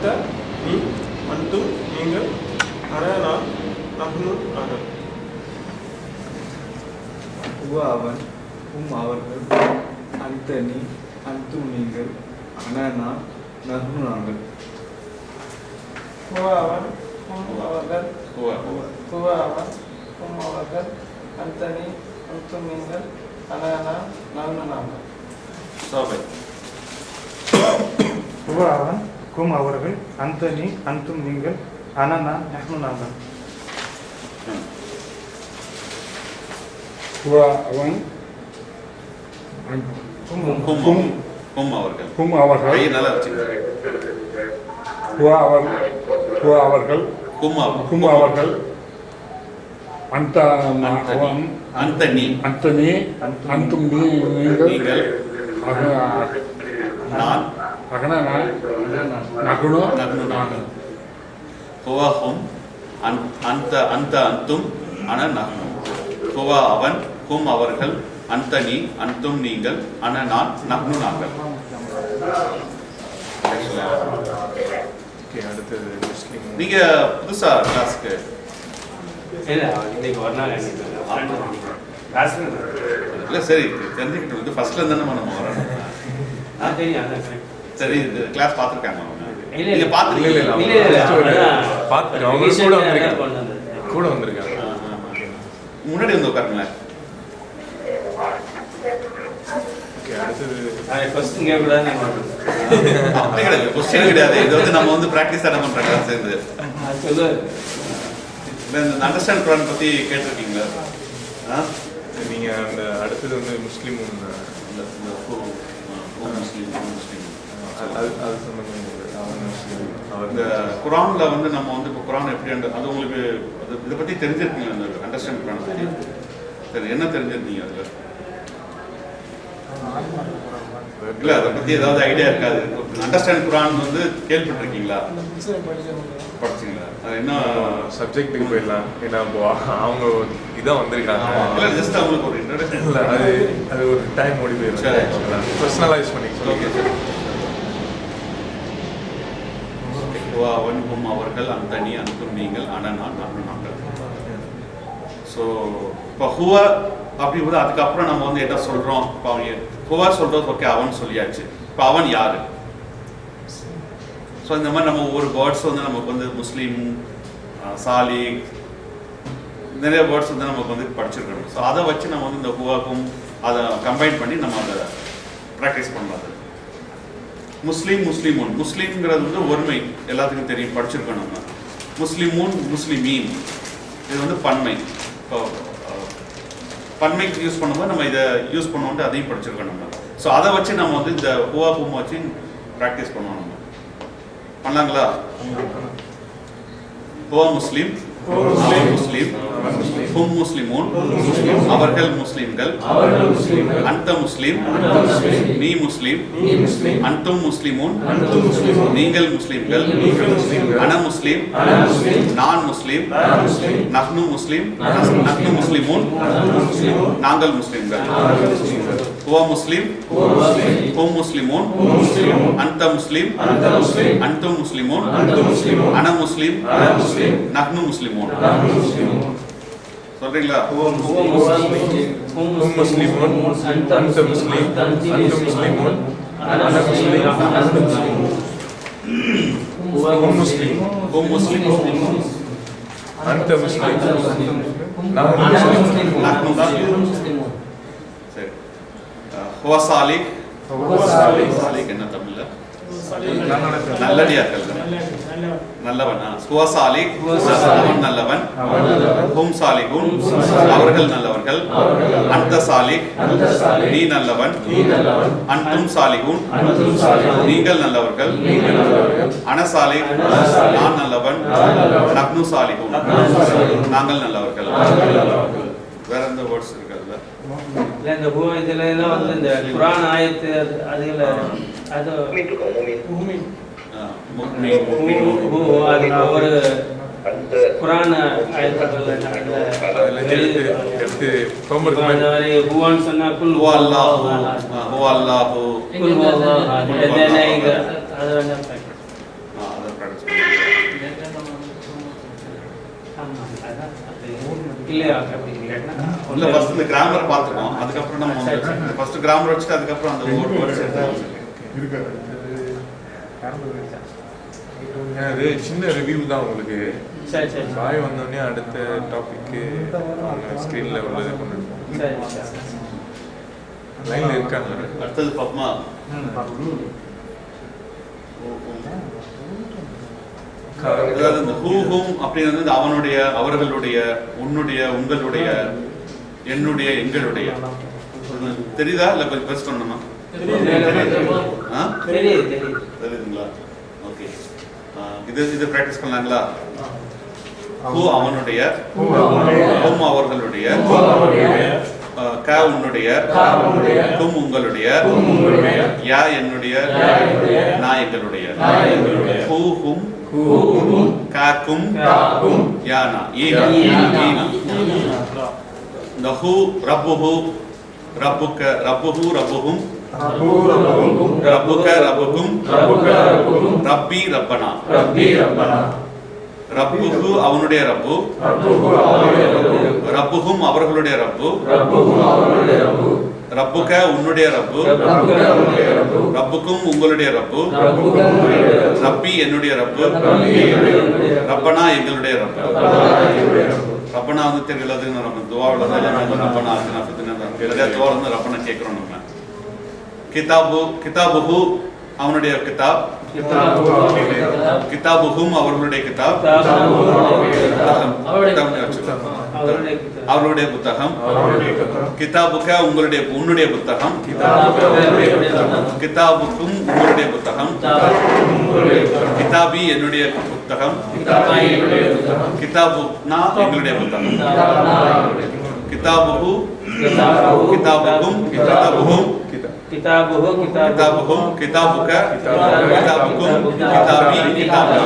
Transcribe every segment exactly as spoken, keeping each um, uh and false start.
அந்த நீ அந்தும் நீங்கள் அன நான் நஹ்னு நாங்கள். ஹுவ அவன், ஹும் அவர்கள், அந்த நீ அந்தும் நீங்கள் அன நான் நஹ்னு நாங்கள். ஹுவ அவன், ஹும் அவர்கள், ஹுவ அவன், ஹும் அவர்கள், அந்த நீ அந்தும் நீங்கள் அன நான் நஹ்னு நாங்கள். சாபை ஹுவ அவன், ஹும் அவர்கள், அந்த நீ அந்தும் நீங்கள் அன நான் நஹ்னு நாங்கள். ஹுவ அவன், ஹும் ஹும் அவர்கள் ஹும் அவர்கள், கையை நல்லா வச்சுக்கோங்க. ஹுவ அவர் ஹுவ அவர்கள், ஹும் அவர்கள் ஹும் அவர்கள், அந்த அவன், அந்த நீ அந்த நீ அந்தும் நீ நீங்கள் நீங்கள் அக- நான் அகன நான் நகுனு நஹ்னு நாங்கள். ஹுவ ஹும் அன்- அந்த அந்த அந்தும் அன நஹ்னு. ஹுவ அவன், ஹும் அவர்கள், அந்த நீ அந்தும் நீங்கள் அன நான் நஹ்னு நாங்கள். அடுத்தது முஸ்லீம். நீங்க புதுசா கிளாஸ்க்கு இல்ல இன்னைக்கு ஒரு நாள் கிளாஸ்ல இல்ல சரி தெரிஞ்சுக்கிட்டு வந்து ஃபர்ஸ்ட்ல இருந்து நம்ம நம்ம வரணும். நான் தெரியும் அதான் correct. சரி இந்த கிளாஸ் பார்த்துருக்காங்க அவங்க. இல்ல நீங்க இல்ல பார்த்துருக்கீங்க இல்ல, இல்ல இல்ல அதான் பார்த்துட்டு அவங்க கூட recent ஆ வந்திருக்காங்க. கொண்டு வந்தது. கூட வந்திருக்காங்க. முன்னாடி வந்து உட்காருங்களேன். ஓகே அடுத்தது நான் ஃபர்ஸ்ட் இங்க கூட நான் அப்படி கிடையாது, கொஸ்டின் கிடையாது. இது வந்து நம்ம வந்து ப்ராக்டிஸ் தானே பண்றாங்க சேர்ந்து. சொல்லுவாரு இந்த அண்டர்ஸ்டாண்ட் குரான் பத்தி கேட்டிருக்கீங்களா? ஆ? நீங்க அந்த அடுத்தது வந்து முஸ்லீம் இந்த இந்த ஹூ- ஹூ முஸ்லீம், ஹூ முஸ்லீம். அது அது சொன்னது அவன் முஸ்லீம் அவர் இந்த குரான்ல வந்து நம்ம வந்து இப்போ குரான் எப்படி அந்த- அது உங்களுக்கு அது இதை பத்தி தெரிஞ்சிருக்கீங்க அந்த அண்டர்ஸ்டாண்ட் குரான் பத்தி? சரி என்ன தெரிஞ்சிருக்கீங்க அதுல? இல்ல அதை பத்தி ஏதாவது ஐடியா இருக்காது. அண்டர்ஸ்டாண்ட் குரான் வந்து கேள்விப்பட்டிருக்கீங்களா? படிச்சீங்களா? அது என்ன சப்ஜெக்ட்டுக்கு போயிடலாம். ஏன்னா இப்போ அவங்க இதான் வந்திருக்காங்க. இல்ல ஜஸ்ட் அவங்களுக்கு ஒரு இன்ட்ரோடக்ஷன். இல்ல அது அது ஒரு டைம் ஓடி சரி. போயிடும். பர்சனலைஸ் பண்ணி ஓகே சொல்லுங்க. அவன் ஹும் அவர்கள், அந்த நீ அந்தும் நீங்கள் அன நான் நஹ்னு நாங்கள். ஸோ இப்போ ஹுவ அப்படி வந்து அதுக்கப்புறம் நம்ம வந்து என்ன சொல்றோம்? இப்போ அவன் ஹுவ சொல்றது ஓகே அவன் சொல்லியாச்சு. இப்போ அவன் யாரு? ஸோ இந்த மாதிரி நம்ம ஒவ்வொரு வேர்ட்ஸ் வந்து நமக்கு வந்து முஸ்லீம், சாலிக், நிறைய வேர்ட்ஸ் வந்து நமக்கு வந்து படிச்சிருக்கணும். ஸோ அதை வச்சு நம்ம வந்து இந்த ஹுவாக்கும் அதை கம்பைன் பண்ணி நம்ம அதை ப்ராக்டிஸ் பண்ணலாம். முஸ்லீம், முஸ்லிமூன். முஸ்லீம்ங்கிறது வந்து ஒருமை, எல்லாத்துக்கும் தெரியும், படிச்சிருக்கோம் நம்ம. முஸ்லிமூன், முஸ்லிமீன், இது வந்து பன்மை. இப்போ பன்மைக்கு யூஸ் பண்ணும்போது நம்ம இதை யூஸ் பண்ணுவோம்ட்டு அதையும் படிச்சிருக்கோம் நம்ம. ஸோ அதை வச்சு நம்ம வந்து இந்த ஹுவா ஹும் வச்சு ப்ராக்டிஸ் பண்ணுவோம் நம்ம. பண்ணலாங்களா? ஹுவா முஸ்லீம், அவன் முஸ்லீம், ஹும் முஸ்லிமூன், அவர்கள் முஸ்லிம்கள், அந்த முஸ்லீம், நீ முஸ்லீம், அன்தும் முஸ்லிமூன், நீங்கள் முஸ்லிம்கள், அன முஸ்லீம், நான் முஸ்லீம், நஹ்னு முஸ்லீம், நஹ்னு முஸ்லிமூன், நாங்கள் முஸ்லிம்கள். ஹுவா முஸ்லீம், ஹும் முஸ்லிமூன், அந்த முஸ்லீம், அன்தும் முஸ்லிமூன், அன முஸ்லீம், நஹ்னு முஸ்லிமூன். சொல்றீங்களா? ஹும் முஸ்லிமூன், அந்த முஸ்லீம், அன்தும் முஸ்லிமூன், அன முஸ்லீம், ஹும் முஸ்லீம், ஹும் முஸ்லிம், அந்த முஸ்லீம், நஹ்னு முஸ்லிம். நஹ்னு முஸ்லிம். சரி. Hua Salik. சாலிக் என்ன தமிழ்ல? நல்லடியார்கள், நல்லவன். ஹுவா சாலிக், அவன் நல்லவன். ஹும் சாலிகுன், அவர்கள் நல்லவர்கள். அந்த சாலிக், நீ நல்லவன். அன்தும் சாலிகுன், நீங்கள் நல்லவர்கள். அன சாலிக், நான் நல்லவன். நஹ்னு சாலிகுன், நாங்கள் நல்லவர்கள். வேற எந்த வேர்ட்ஸ் இருக்குல்ல? இல்ல இந்த ஹூ இதுல எல்லாம் வந்து இந்த குர்ஆன் ஆயத்து அது அதுல அது ஹூ ஹூ அது ஒரு குர்ஆன் ஆயத்துகள் அதுல எடுத்து எடுத்து ஹோம்வொர்க் அந்த மாதிரி ஹூவான்னு சொன்னா குல் ஹுவா அல்லாஹு, ஹுவா அல்லாஹு. குல் ஹுவல்லாஹ் அது என்ன இங்க அது வந்து அதை இல்லையா அப்படி இல்லைன்னா இல்ல ஃபர்ஸ்ட் இந்த கிராமர் பார்த்துக்கோம், அதுக்கப்புறம் நம்ம வந்து ஃபர்ஸ்ட் கிராமர் வச்சுட்டு அதுக்கப்புறம் அந்த ஒவ்வொரு வேர்ட்ஸ் எடுத்து அது சின்ன ரிவ்யூ தான் உங்களுக்கு. சரி சரி பாய் வந்தோடனே அடுத்த டாபிக்கு ஸ்க்ரீன்ல உள்ளது கொண்டு சரி சரி லைன்ல இருக்காங்க. அடுத்தது பத்மா. அதாவது இந்த ஹூ ஹூம் அப்படிங்கிறது அவனுடைய, அவர்களுடைய, உன்னுடைய, உங்களுடைய, என்னுடைய, எங்களுடைய. தெரியுதா இல்ல கொஞ்சம் பெருசு பண்ணணுமா? தெரியுதுங்களா? ஓகே, இது இது பிராக்டிஸ் பண்ணலாங்களா? ஹூ அவனுடைய, ஹூம் அவர்களுடைய, க உன்னுடைய, கும் உங்களுடைய, யா என்னுடைய, நான் எங்களுடைய. ஹூ ஹும் காக்கும் யானா ஈனா ஈனா. இந்த ஹூ ரப்புஹு ரப்புக ரப்புஹு ரப்புஹும் ரப்புக ரப்புகும் ரப்பி ரப்பனா. ரப்புஹு அவனுடைய ரப்பு, ரப்புகும் அவர்களுடைய ரப்பு, ரப்புக உன்னுடைய ரப்பு, ரப்புக்கும் உங்களுடைய ரப்பு, ரப்பி என்னுடைய ரப்பு, ரப்பனா எங்களுடைய ரப்பு. ரப்பனா வந்து தெரியல, நம்ம துவாவில் தான் ரப்பனா நிறைய துவா வந்து ரப்பனா கேட்கிறோம் நம்ம. கிதாபு கிதாபுஹு அவனுடைய கிதாப், கிதாபுஹும் அவர்களுடைய கிதாப், அவர்களுடைய புத்தகம். கிதாபுக உங்களுடைய உன்னுடைய புத்தகம், கிதாபுக்கும் உங்களுடைய புத்தகம், கிதாபி என்னுடைய புத்தகம், கிதாபுனா எங்களுடைய புத்தகம். கிதாபுஹு கிதாபுக்கும் கிதாபுஹும் கிதாபுஹு கிதாபுஹும் கிதாபுக கிதாபுக்கும் கிதாபி கிதாபுனா.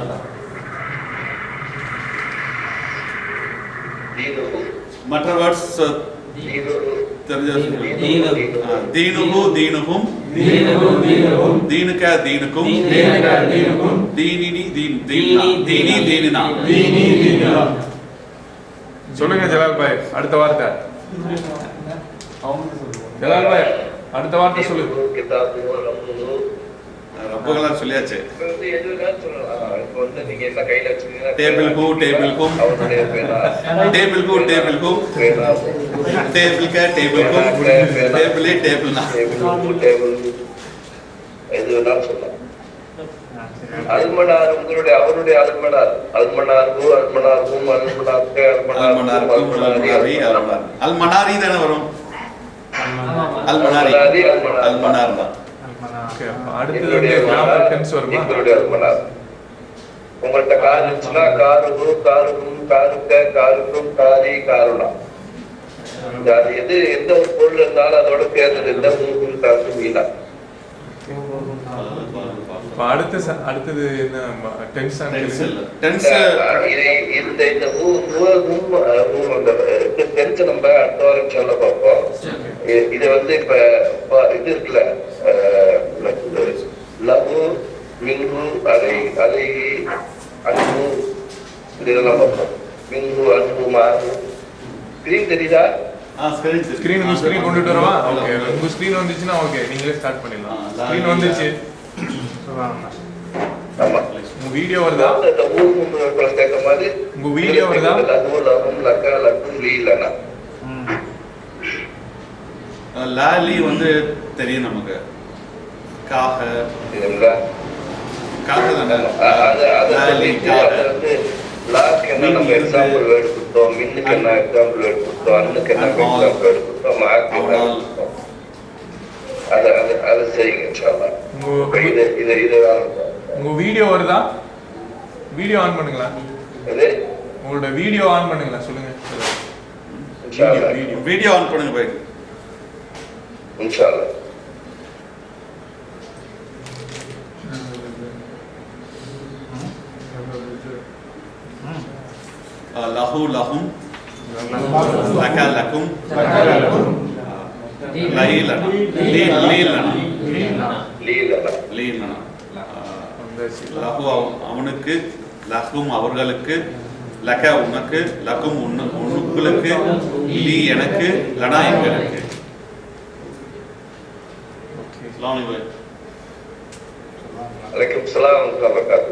மற்ற வேர்ட்ஸ் தெரிஞ்ச தீனுஹு தீனுஹும் தீனுக தீனுக்கும் தீனினி தீன் தீனி தீனினா. சொல்லுங்க ஜலால் பாய் அடுத்த வார்த்தை. ஜலால் பாய் அடுத்த வார்த்தை சொல்லுங்க. ரப்புகளா சொல்லியாச்சு. டேபிள் ஹூ டேபிள் ஹூம் டேபிள் ஹூ டேபிள் ஹூம் டேபிள் க டேபிள் ஹூம் டேபிள் டேபிள்னா. எது வேணாலும் சொல்லலாம். அல்மனார் உங்களுடைய அவருடைய அல்மனார் அல்மனார் ஹூ அல்மனார் ஹூம் அல்மனார் க அல்மனார் ஹூம் அல்மனாரி அல்மனார் அல்மனாரி தானே வரும். அல்மனாரி அல்மனார் தான். அடுத்தது கிராமர் டென்ஸ் வருமா? உங்களுடைய அல்மனார். உங்கள்ட்ட கார் இருந்துச்சுன்னா காருஹு காருஹும் காருக்க காருக்கும் காரி காருனா. அது எது எந்த ஒரு பொருள் இருந்தாலும் அதோட சேர்ந்தது இந்த மூணு காசு மீனா. அடுத்து அடுத்தது என்ன டென்ஸ் டென்ஸ் இந்த இந்த டென்ஸ் நம்ம அடுத்த வாரம் சொல்ல பார்ப்போம். இது வந்து இப்ப இது இருக்குல்ல லகு மின்ஹு அலை அலைஹி அன்பு இதெல்லாம் பார்ப்போம். மின்ஹு அன்பு மாறு. ஸ்கிரீன் தெரியுதா? ஸ்கிரீன் உங்க ஸ்கிரீன் கொண்டுட்டு வரவா? ஓகே, உங்க ஸ்கிரீன் வந்துச்சுன்னா ஓகே நீங்களே ஸ்டார்ட் பண்ணிடலாம். ஸ்கிரீன் வந்துச்சு. ஆமா, உங்க வீடியோ வருதா? இந்த ஊர் பிளஸ் கேட்க மாதிரி உங்க வீடியோ வருதா? லகு லகும் லக்க லக்கு லீலனா. லாலி வந்து தெரியும் நமக்கு. காக இதுங்களா காக தானே. அது அது வந்து லாக்கு என்ன நம்ம எக்ஸாம்பிள் வேர்டு கொடுத்தோம், மின்னுக்கு என்ன எக்ஸாம்பிள் வேர்டு கொடுத்தோம், அண்ணுக்கு என்ன எக்ஸாம்பிள் வேர்டு கொடுத்தோம், மார்க்கு என்ன கொடுத்தோம். அதை அதை அதை செய்யுங்க இன்ஷாஅல்லாஹ். இது இது இது உங்க வீடியோ வருதா? வீடியோ ஆன் பண்ணுங்களா? இது உங்களோட வீடியோ ஆன் பண்ணுங்களா? சொல்லுங்க. இன்ஷாஅல்லாஹ் வீடியோ ஆன் பண்ணுங்க பாய். இன்ஷாஅல்லாஹ். லஹு லஹும் லக லகும் லைலனா லீலனா லீலனா லீலனா. லஹு அவனுக்கு, லஹும் அவர்களுக்கு, லக உனக்கு, லக்கும் உன்னு உங்களுக்கு, லீ எனக்கு, லனா எங்களுக்கு. அஸ்ஸலாமு அலைக்கும். அலைக்கும் ஸலாம் வ பரகாத்துஹு.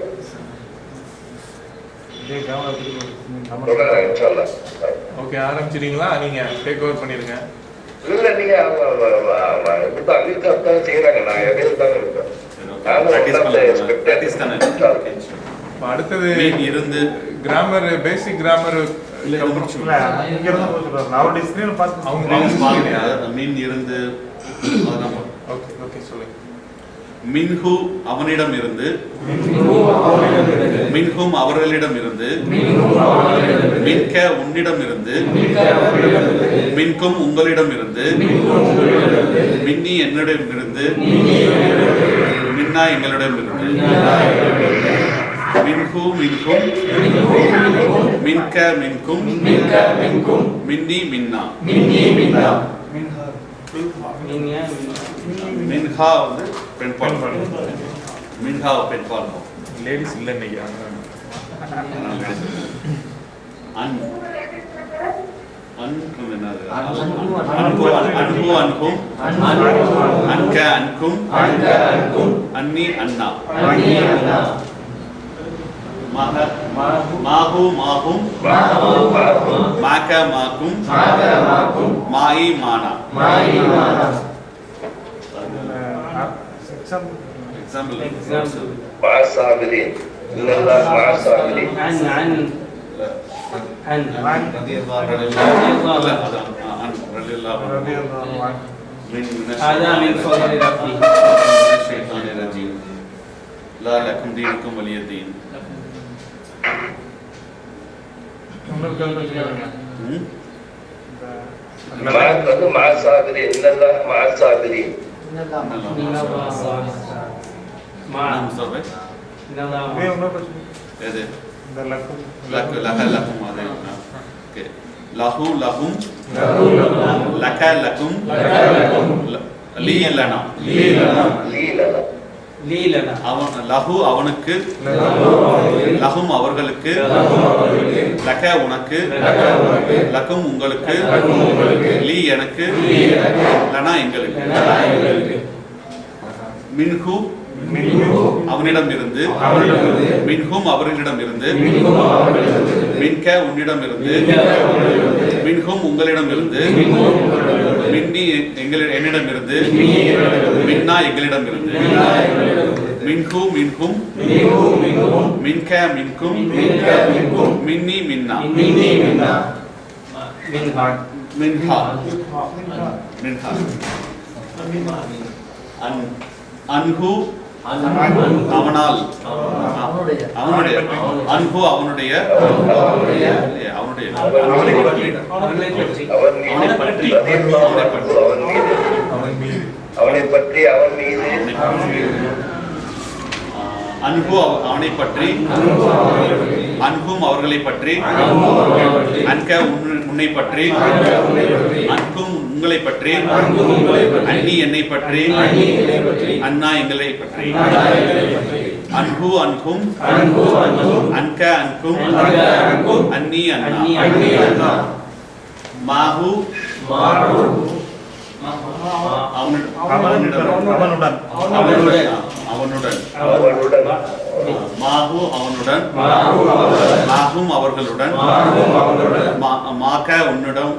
இன்ஷாஅல்லாஹ். ஓகே, ஆரம்பிச்சிட்டீங்களா? நீங்க டேக் ஓவர் பண்ணிருங்க. இல்ல நீங்க இப்ப அங்கிருக்க தான் செய்யறாங்க. நான் இடையில தான் இருக்கேன். அடுத்தது இருந்து கிராமர், பேசிக் கிராமர் மீன் இருந்து ஓகே ஓகே சொல்லுங்க. மின்ஹு அவனிடம் இருந்து, மின்ஹும் அவர்களிடம் இருந்து, மின்க உன்னிடம் இருந்து, மின்கும் உங்களிடம் இருந்து, மின்னி என்னிடம் இருந்து, மின்னா எங்களிடம் இருந்து, மின்ஹு மின்கும், மின்க மின்கும், மின்னி மின்னா. மின்ஹா வந்து பெண் பால், மின்ஹா பெண் பால். லேடிஸ் இல்லை இன்னைக்கு. அன் அன்கும் என்னது? அன்பு அன்பு அன்கும், அன்க அன்கும், அன்னி அண்ணா. மக மாகு மாகும், மாக மாக்கும், மாயி மானா. எக்ஸாம்பிள் எக்ஸாம்பிள் மாசாபிரின் இல்லல்லாஹ் மாசாபிரின் عن عن عن عن رضي الله عنه هذا من فضل ربي الشيطان الرجيم لا لكم دينكم ولي الدين. மாக் வந்து மாசாபிரின் இல்லல்லாஹ் மாசாபிரின். லஹு லஹும், லக லகும், லீ லனா. லீலனா அவன் லஹு அவனுக்கு, லஹும் அவர்களுக்கு, லக உனக்கு, லகும் உங்களுக்கு, லீ எனக்கு, லனா எங்களுக்கு. மின்ஹு அவனிடம் இருந்து, மின்ஹும் அவர்களிடம் இருந்து, மின்க உன்னிடம் இருந்து, மின்ஹும் உங்களிடம் இருந்து, மின்னி என்னிடம் இருந்து, மின்னா எங்களிடம் இருந்து. மின்ஹு மின்ஹும், மின்க மின்கும், மின்னி மின்னா. மின்ஹா மின்ஹா. அன் அன்ஹு அவனால், அவனுடைய, அன்பு அவனுடைய, அவனுடைய அவனை பற்றி அவனை பற்றி அவன் மீது அன்பு அவனை பற்றி, அன்பும் அவர்களை பற்றி, அன்க உன்னை பற்றி, அன்பும் உங்களை பற்றி, அன்னி என்னை பற்றி, அண்ணா எங்களை பற்றி. அன்பு அன்பும், அன்க அன்கும், அன்னி அண்ணா. மாஹு அவனுடன், அவனுடன், மாஹு அவனுடன், மாஹும் அவர்களுடன், மாக்க உன்னிடம்,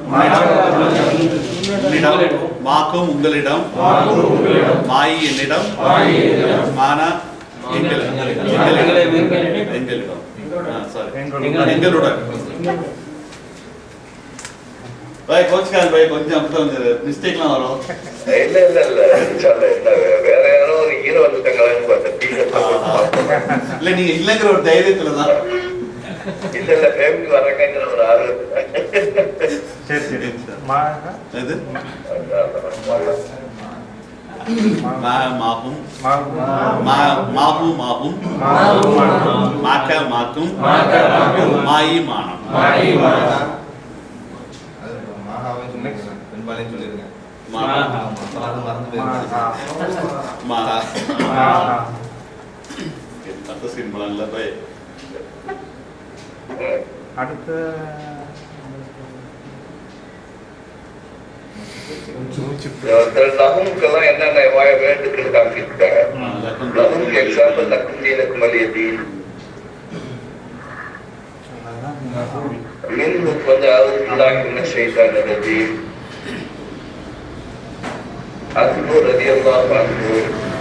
மாக்கும் உங்களிடம், மாயி என்னிடம், மானா எங்களிடம், எங்களுடன். பாய் கோச்கார் பாய் கொஞ்சம் அப்பதான் மிஸ்டேக்லாம் வரும். இல்ல இல்ல இல்ல இல்ல வேற யாரோ ஒரு ஹீரோ வந்துட்டாங்களான்னு பார்த்தேன். இல்ல நீங்க இல்லங்கிற ஒரு தைரியத்துலதான். இல்ல இல்ல ஃபேமிலி வர்றங்கிற ஒரு ஆர்வம். சரி சரி. இது மா மாகும், மாஹு மாகும், மாக்க மாக்கும், மாயி மானம். அடுத்த லகுமுக்கெல்லாம் என்னென்ன வேண்டுக்குன்னு காமிச்சிருக்காங்க. லகுமுக்கு எக்ஸாம்பிள் லக்கும் தீனக்கும் வலியதீன். மின்னுக்கு வந்து அவுதுல்லாஹி ஷைத்தானிர் ரஜீம். அன்ஹு ரலியல்லாஹு அன்ஹு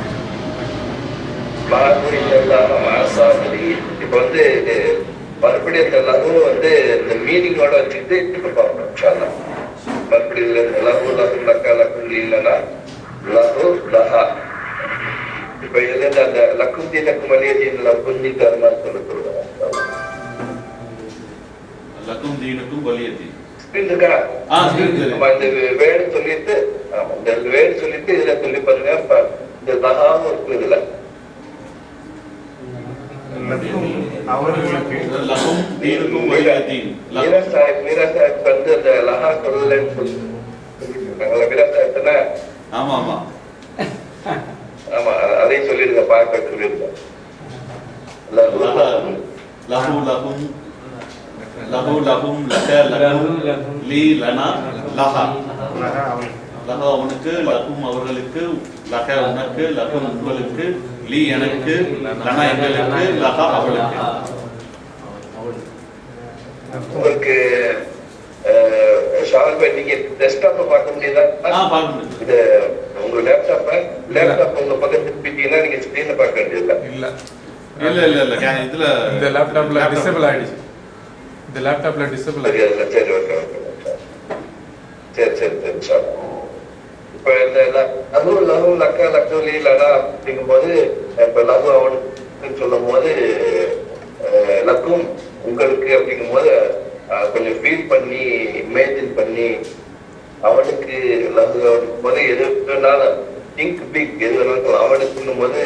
பாதுரி அல்லாஹ் மாசாபலி. இப்போ வந்து மறுபடியும் இந்த லகு வந்து இந்த மீனிங்கோட வச்சுட்டு இப்போ பார்ப்போம் இன்ஷாஅல்லாஹ். மறுபடியும் லகு லகு லக்கா லக்கு இல்லைன்னா லகு லஹா. இப்போ இதுல அந்த லக்கும் தீனக்கும் வலியதீன் லகுந்தி தர்மான்னு சொல்ல சொல்லுவாங்க. லக்கும் தீனுக்கும் வலியதீன் இருக்கா? நம்ம இந்த வேடு சொல்லிட்டு இந்த வேடு சொல்லிட்டு இதுல சொல்லி பாருங்க. இந்த லஹாவும் இருக்கு இதுல. அவர்களுக்கு லக்கும் தீனுக்கும் வலியதீன். மீரா சாஹிப் மீரா சாஹிப் வந்து அந்த லஹா சொல்லலன்னு சொல்லிருக்காங்களா மீரா சாஹிப்னா? ஆமா ஆமா ஆமா அதையும் சொல்லிருங்க. பார்க்க சொல்லிருங்க. லஹு லஹும் லஹு லஹும் லக லஹும் லீ லனா லஹா. லஹா உனக்கு, லஹும் அவர்களுக்கு, லக உனக்கு, லஹும் உங்களுக்கு, லீ எனக்கு, லனா எங்களுக்கு, லஹா அவளுக்கு. உங்களுக்கு ஷால் நீங்க டெஸ்க்டாப்பை பார்க்க முடியுதா? பார்க்க முடியும். இது உங்க லேப்டாப்பை லேப்டாப் உங்க பக்கம் திருப்பிட்டீங்கன்னா நீங்க ஸ்கிரீன்ல பார்க்க வேண்டியது இல்ல இல்ல இல்ல இல்ல இதுல இந்த லேப்டாப்ல டிசேபிள் ஆயிடுச்சு. இந்த லேப்டாப்ல டிசேபிள் ஆயிடுச்சு. சரி ஓகே ஓகே சரி சரி சரி சார். இப்ப இந்த அதுவும் லகு லக்கா லக்கு லீ லனா அப்படிங்கும்போது இப்ப லகு அவனுக்கு சொல்லும் போது லக்கும் உங்களுக்கு அப்படிங்கும் போது கொஞ்சம் ஃபீல் பண்ணி இமேஜின் பண்ணி அவனுக்கு லகு அவனுக்கு போது எது வேணாலும் திங்க் பிக் எது வேணாலும் அவனுக்குன்னும் போது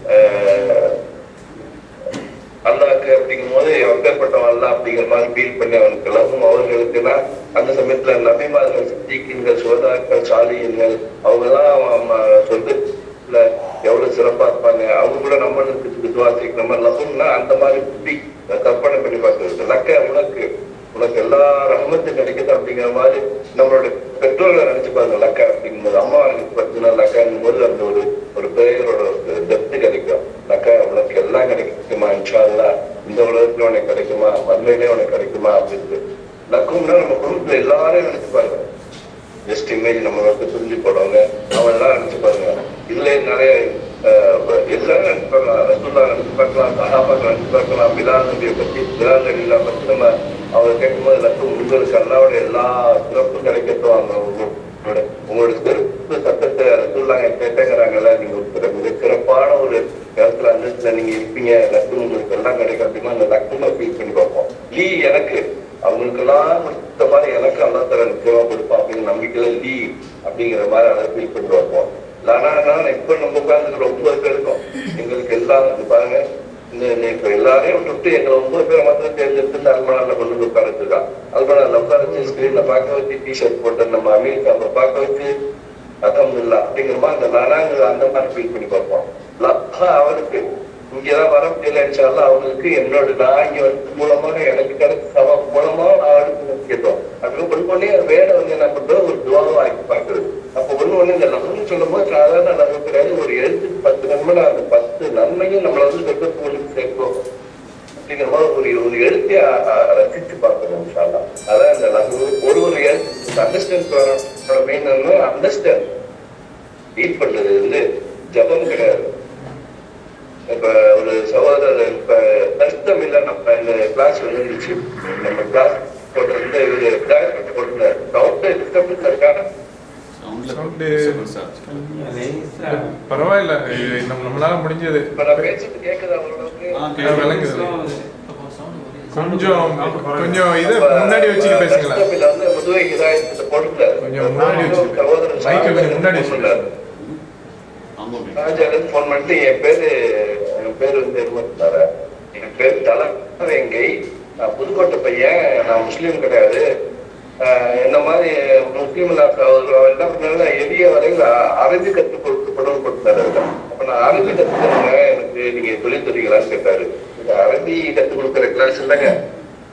அல்லாக்கு அப்படிங்கும் போது எப்பேற்பட்டவன் அல்ல அப்படிங்கிற மாதிரி ஃபீல் பண்ணி அவனுக்கு லகும் அவர்களுக்குன்னா அந்த சமயத்துல நபிமார்கள் சித்திகீன்கள் சோதாக்கள் சாலியன்கள் அவங்க எல்லாம் சொந்தத்துல எவ்வளவு சிறப்பா இருப்பாங்க. அவங்க கூட நம்மளுக்கு துவாசிக்கு நம்ம லகும்னா அந்த மாதிரி கற்பனை பண்ணி பார்க்கறது. லக்க உனக்கு உனக்கு எல்லா ரஹமத்தும் கிடைக்குது அப்படிங்கிற மாதிரி நம்மளுடைய பெற்றோர்களை நினைச்சு பாருங்க. லக்கா அப்படிங்கும்போது அம்மா நினைச்சு பார்த்தீங்கன்னா லக்காங்கும் போது அந்த ஒரு ஒரு பெயரோட டெப்து கிடைக்கும். லக்கா உனக்கு எல்லாம் கிடைக்குமா, இன்ஷா அல்லாஹ் இந்த உலகத்துல உனக்கு கிடைக்குமா, மண்மையிலே உனக்கு கிடைக்குமா அப்படின்னு. லக்கும்னா நம்ம குடும்பத்துல எல்லாரையும் நினைச்சு பாருங்க. ஜஸ்ட் இமேஜ் நம்ம வந்து புரிஞ்சு போடுவாங்க அவங்க எல்லாம் நினைச்சு பாருங்க. இதுல நிறைய எல்லாரும் நினைச்சு பார்க்கலாம். ரசூல்லா நினைச்சு பார்க்கலாம், சஹாபாக்கள் நினைச்சு பார்க்கலாம், பிலால் நபியை பத்தி பிலால் நபியை பத்தி நம்ம அவங்க கேட்கும்போது லக்கும் உங்களுக்கு அல்லாவோட எல்லா சிறப்பும் கிடைக்கட்டும். அவங்க உங்களோட உங்களோட சிறப்பு சட்டத்தை ரசூல்லா கேட்டேங்கிறாங்கல்ல, நீங்க ஒரு மிக சிறப்பான ஒரு இடத்துல அந்த நீங்க இருப்பீங்க, லக்கும் உங்களுக்கு எல்லாம் கிடைக்கும் அப்படின்னா அந்த லக்குமா ஃபீல் பண்ணி பார்ப்போம். லீ எனக்கு அவங்களுக்கு எல்லாம் கொடுத்த மாதிரி எனக்கு அல்லா தர நிச்சயமா கொடுப்பான் அப்படின்னு நம்பிக்கையில லீ அப்படிங்கிற மாதிரி அதை ஃபீல் பண்ணி பார்ப்போம். ஆனா இப்ப நம்ம உட்கார்ந்து ஒன்பது பேர் இருக்கோம். எங்களுக்கு எல்லாம் பாருங்க இப்ப எல்லாரையும் விட்டு எங்களை ஒன்பது பேரை மாத்திரம் தேர்ந்தெடுத்து அல்மனால கொண்டு வந்து உட்கார வச்சிருக்கான். அல்மனால உட்கார வச்சு ஸ்கிரீன்ல பார்க்க வச்சு டிஷர்ட் போட்டு நம்ம அமெரிக்காவை பார்க்க வச்சு அல்ஹம்துலில்லாஹ் அப்படிங்கிற மாதிரி அந்த நானாங்க அந்த மாதிரி ஃபீல் பண்ணி பார்ப்போம். அவருக்கு இங்கதான் வர முடியல இன்ஷாஅல்லாஹ் அவங்களுக்கு என்னோட நான் இங்க வந்து மூலமாக எனக்கு கிடைச்ச சவா மூலமா அவருக்கு முக்கியத்துவம் அப்படின்னு ஒன்று ஒன்னே வேட வந்து என்ன பண்றது ஒரு துவாவை ஆக்கி பார்க்கறது. அப்போ ஒண்ணு ஒண்ணு இந்த லகுன்னு சொல்லும் போது சாதாரண லகு கிடையாது. ஒரு எழுத்துக்கு பத்து நன்மை அந்த பத்து நன்மையும் நம்மள வந்து சொர்க்கத்துக்கு சேர்க்கும் அப்படிங்கிற மாதிரி ஒரு ஒரு எழுத்தைய ரசிச்சு பார்க்கணும் இன்ஷாஅல்லாஹ். அதான் இந்த லகு ஒரு ஒரு எழுத்து அண்டர்ஸ்டாண்ட் மெயின் அண்டர்ஸ்டாண்ட் ரீட் பண்றது வந்து ஜபம் கிடையாது. இப்ப ஒரு சகோதரர் இப்ப கஷ்டம் இல்லை நம்ம இந்த கிளாஸ் வந்துருச்சு நம்ம கிளாஸ் போட்டு இவரு போட்டு சவுண்ட் டிஸ்டர்பன்ஸ் இருக்காங்க. பரவாயில்ல நம்ம நம்மளால முடிஞ்சது. இப்ப நான் பேசிட்டு கேக்குது அவங்களுக்கு விளங்குது. கொஞ்சம் கொஞ்சம் இதை முன்னாடி வச்சுட்டு பேசுங்களா? முதுவை இதாயத்தை போட்டு கொஞ்சம் முன்னாடி வச்சு சகோதரர் மைக்கை கொஞ்சம் முன்னாடி வச்சுட்டாரு. போன் பண்ணிட்டு என் பேரு என் பேரு வந்து இருந்தாரு என் பேரு தலைவேங்கை, நான் புதுக்கோட்டை பையன், நான் முஸ்லீம் கிடையாது. என்ன மாதிரி முஸ்லீம் என்ன பண்ணாங்க எளிய வரையில் அரபி கற்றுக் கொடுக்கப்படும் கொடுத்தாரு. அப்ப நான் அரபி கத்துக்கிறேங்க எனக்கு நீங்க சொல்லி தரீங்களான்னு கேட்டாரு. அரபி கற்றுக் கொடுக்குற கிளாஸ் இல்லைங்க,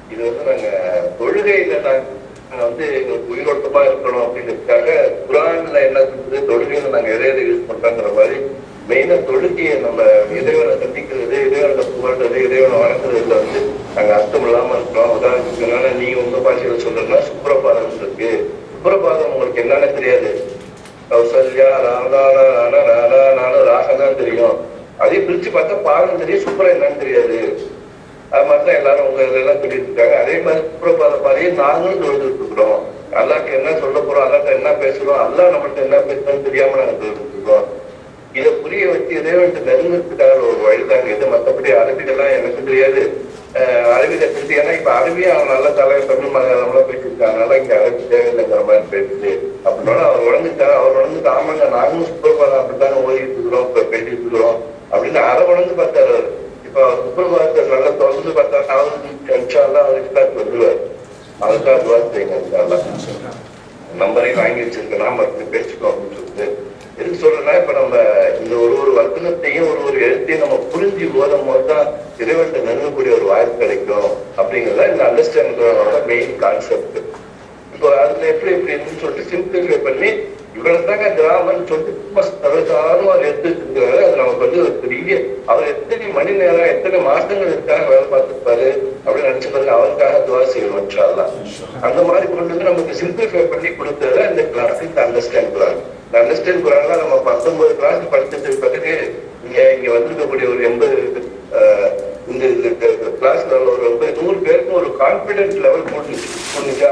இது வந்து நாங்க தொழுகையில நாங்க வந்து எங்களுக்கு உயிரோட்டமா இருக்கணும் அப்படின்றதுக்காக குரான்ல என்ன சொல்றது தொழுகையில நாங்க எதை எதை யூஸ் பண்றோங்கிற மாதிரி மெயினா தொழுகையை நம்ம இறைவனை சந்திக்கிறது, இறைவனை புகழ்றது, இறைவனை வணங்குறதுல வந்து நாங்க அர்த்தம் இல்லாம இருக்கிறோம். உதாரணத்துக்குனால நீங்க உங்க பாஷையில சொல்றதுன்னா சுப்ரபாதம் இருக்கு. சுப்ரபாதம் உங்களுக்கு என்னன்னு தெரியாது, கௌசல்யா ராதானா ராதா ராகதான் தெரியும். அதே பிரிச்சு பார்த்தா பாதம் தெரியும், சுப்ரம் என்னன்னு தெரியாது. அது மாதிரிதான் எல்லாரும் உங்க இதெல்லாம் சொல்லிட்டு இருக்காங்க. அதே மாதிரி சுப்ரபாத பாதையை நாங்களும் தொழுதுட்டு இருக்கிறோம். அல்லாஹ்க்கு என்ன சொல்ல போறோம், அல்லாஹ்ட்ட என்ன பேசுறோம், அல்லாஹ் நம்மள்ட்ட என்ன பேசுறோம்னு தெரியாம நாங்க தொழுதுட்டு இருக்கோம். இதை புரிய வச்சு இறைவன்ட்டு நெருங்கிறதுக்காக ஒரு வழிதாங்க இது. மற்றபடி அரபிகெல்லாம் எனக்கு தெரியாது. அஹ் அரபியில பேசி ஏன்னா இப்ப அரபியா அவன் நல்ல தலைவர் தமிழ் மலையாளம்லாம் பேசியிருக்காங்க, இங்க அரபி தேவையில்லைங்கிற மாதிரி பேசுது அப்படின்னாலும் அவர் உடஞ்சுட்டாரு. அவர் உடஞ்சு ஆமாங்க நாங்களும் சுப்ரபாதம் அப்படித்தாங்க ஓடிட்டு இருக்கிறோம், இப்ப பேசிட்டு இருக்கிறோம் அப்படின்னு அரை உடஞ்சு பார்த்தாரு அவர். இப்ப அவர் சுப்ரபாதத்தை நல்லா தொடர்ந்து பார்த்தா அவருக்கு அவருக்கு வந்துருவார். அதுக்காக துவா செய்யுங்க. நம்பரையும் வாங்கி வச்சிருக்கேன், நாம அப்படி பேசிக்கோ அப்படின்னு சொல்லிட்டு எதுக்கு சொல்றேன்னா, இப்ப நம்ம இந்த ஒரு ஒரு வசனத்தையும் ஒரு ஒரு எழுத்தையும் நம்ம புரிஞ்சு போதும் போதுதான் இறைவன்ட்ட நெருங்கக்கூடிய ஒரு வாய்ப்பு கிடைக்கும் அப்படிங்கிறத இந்த அண்டர்ஸ்டாண்டிங்கோட மெயின் கான்செப்ட். இப்போ அதுல எப்படி எப்படி இருக்குன்னு சொல்லிட்டு சிம்பிளிஃபை பண்ணி இவ்வளவு தாங்க கிராமம்னு சொல்லிட்டு சர்வசாதாரணமா அவர் எடுத்து வச்சிருக்காரு. அது நமக்கு வந்து ஒரு பெரிய அவர் எத்தனை மணி நேரம் எத்தனை மாசங்கள் இருக்காங்க வேலை பார்த்துருப்பாரு அப்படின்னு நினைச்சு பாருங்க. அவருக்காக துவா செய்யணும் இன்ஷா அல்லாஹ். அந்த மாதிரி கொண்டு வந்து நமக்கு சிம்பிளிஃபை பண்ணி கொடுத்தது இந்த கிளாஸ் இந்த அண்டர்ஸ்டாண்ட் குரான். இந்த அண்டர்ஸ்டாண்ட் குரான்லாம் நம்ம பத்தொன்பது கிளாஸ் படிச்சதுக்கு பிறகு இங்க இங்க வந்திருக்கக்கூடிய ஒரு எண்பது இந்த கிளாஸ்ல ஒரு எண்பது நூறு பேருக்கு ஒரு கான்பிடன்ஸ் லெவல் போட்டுச்சு புரிஞ்சா.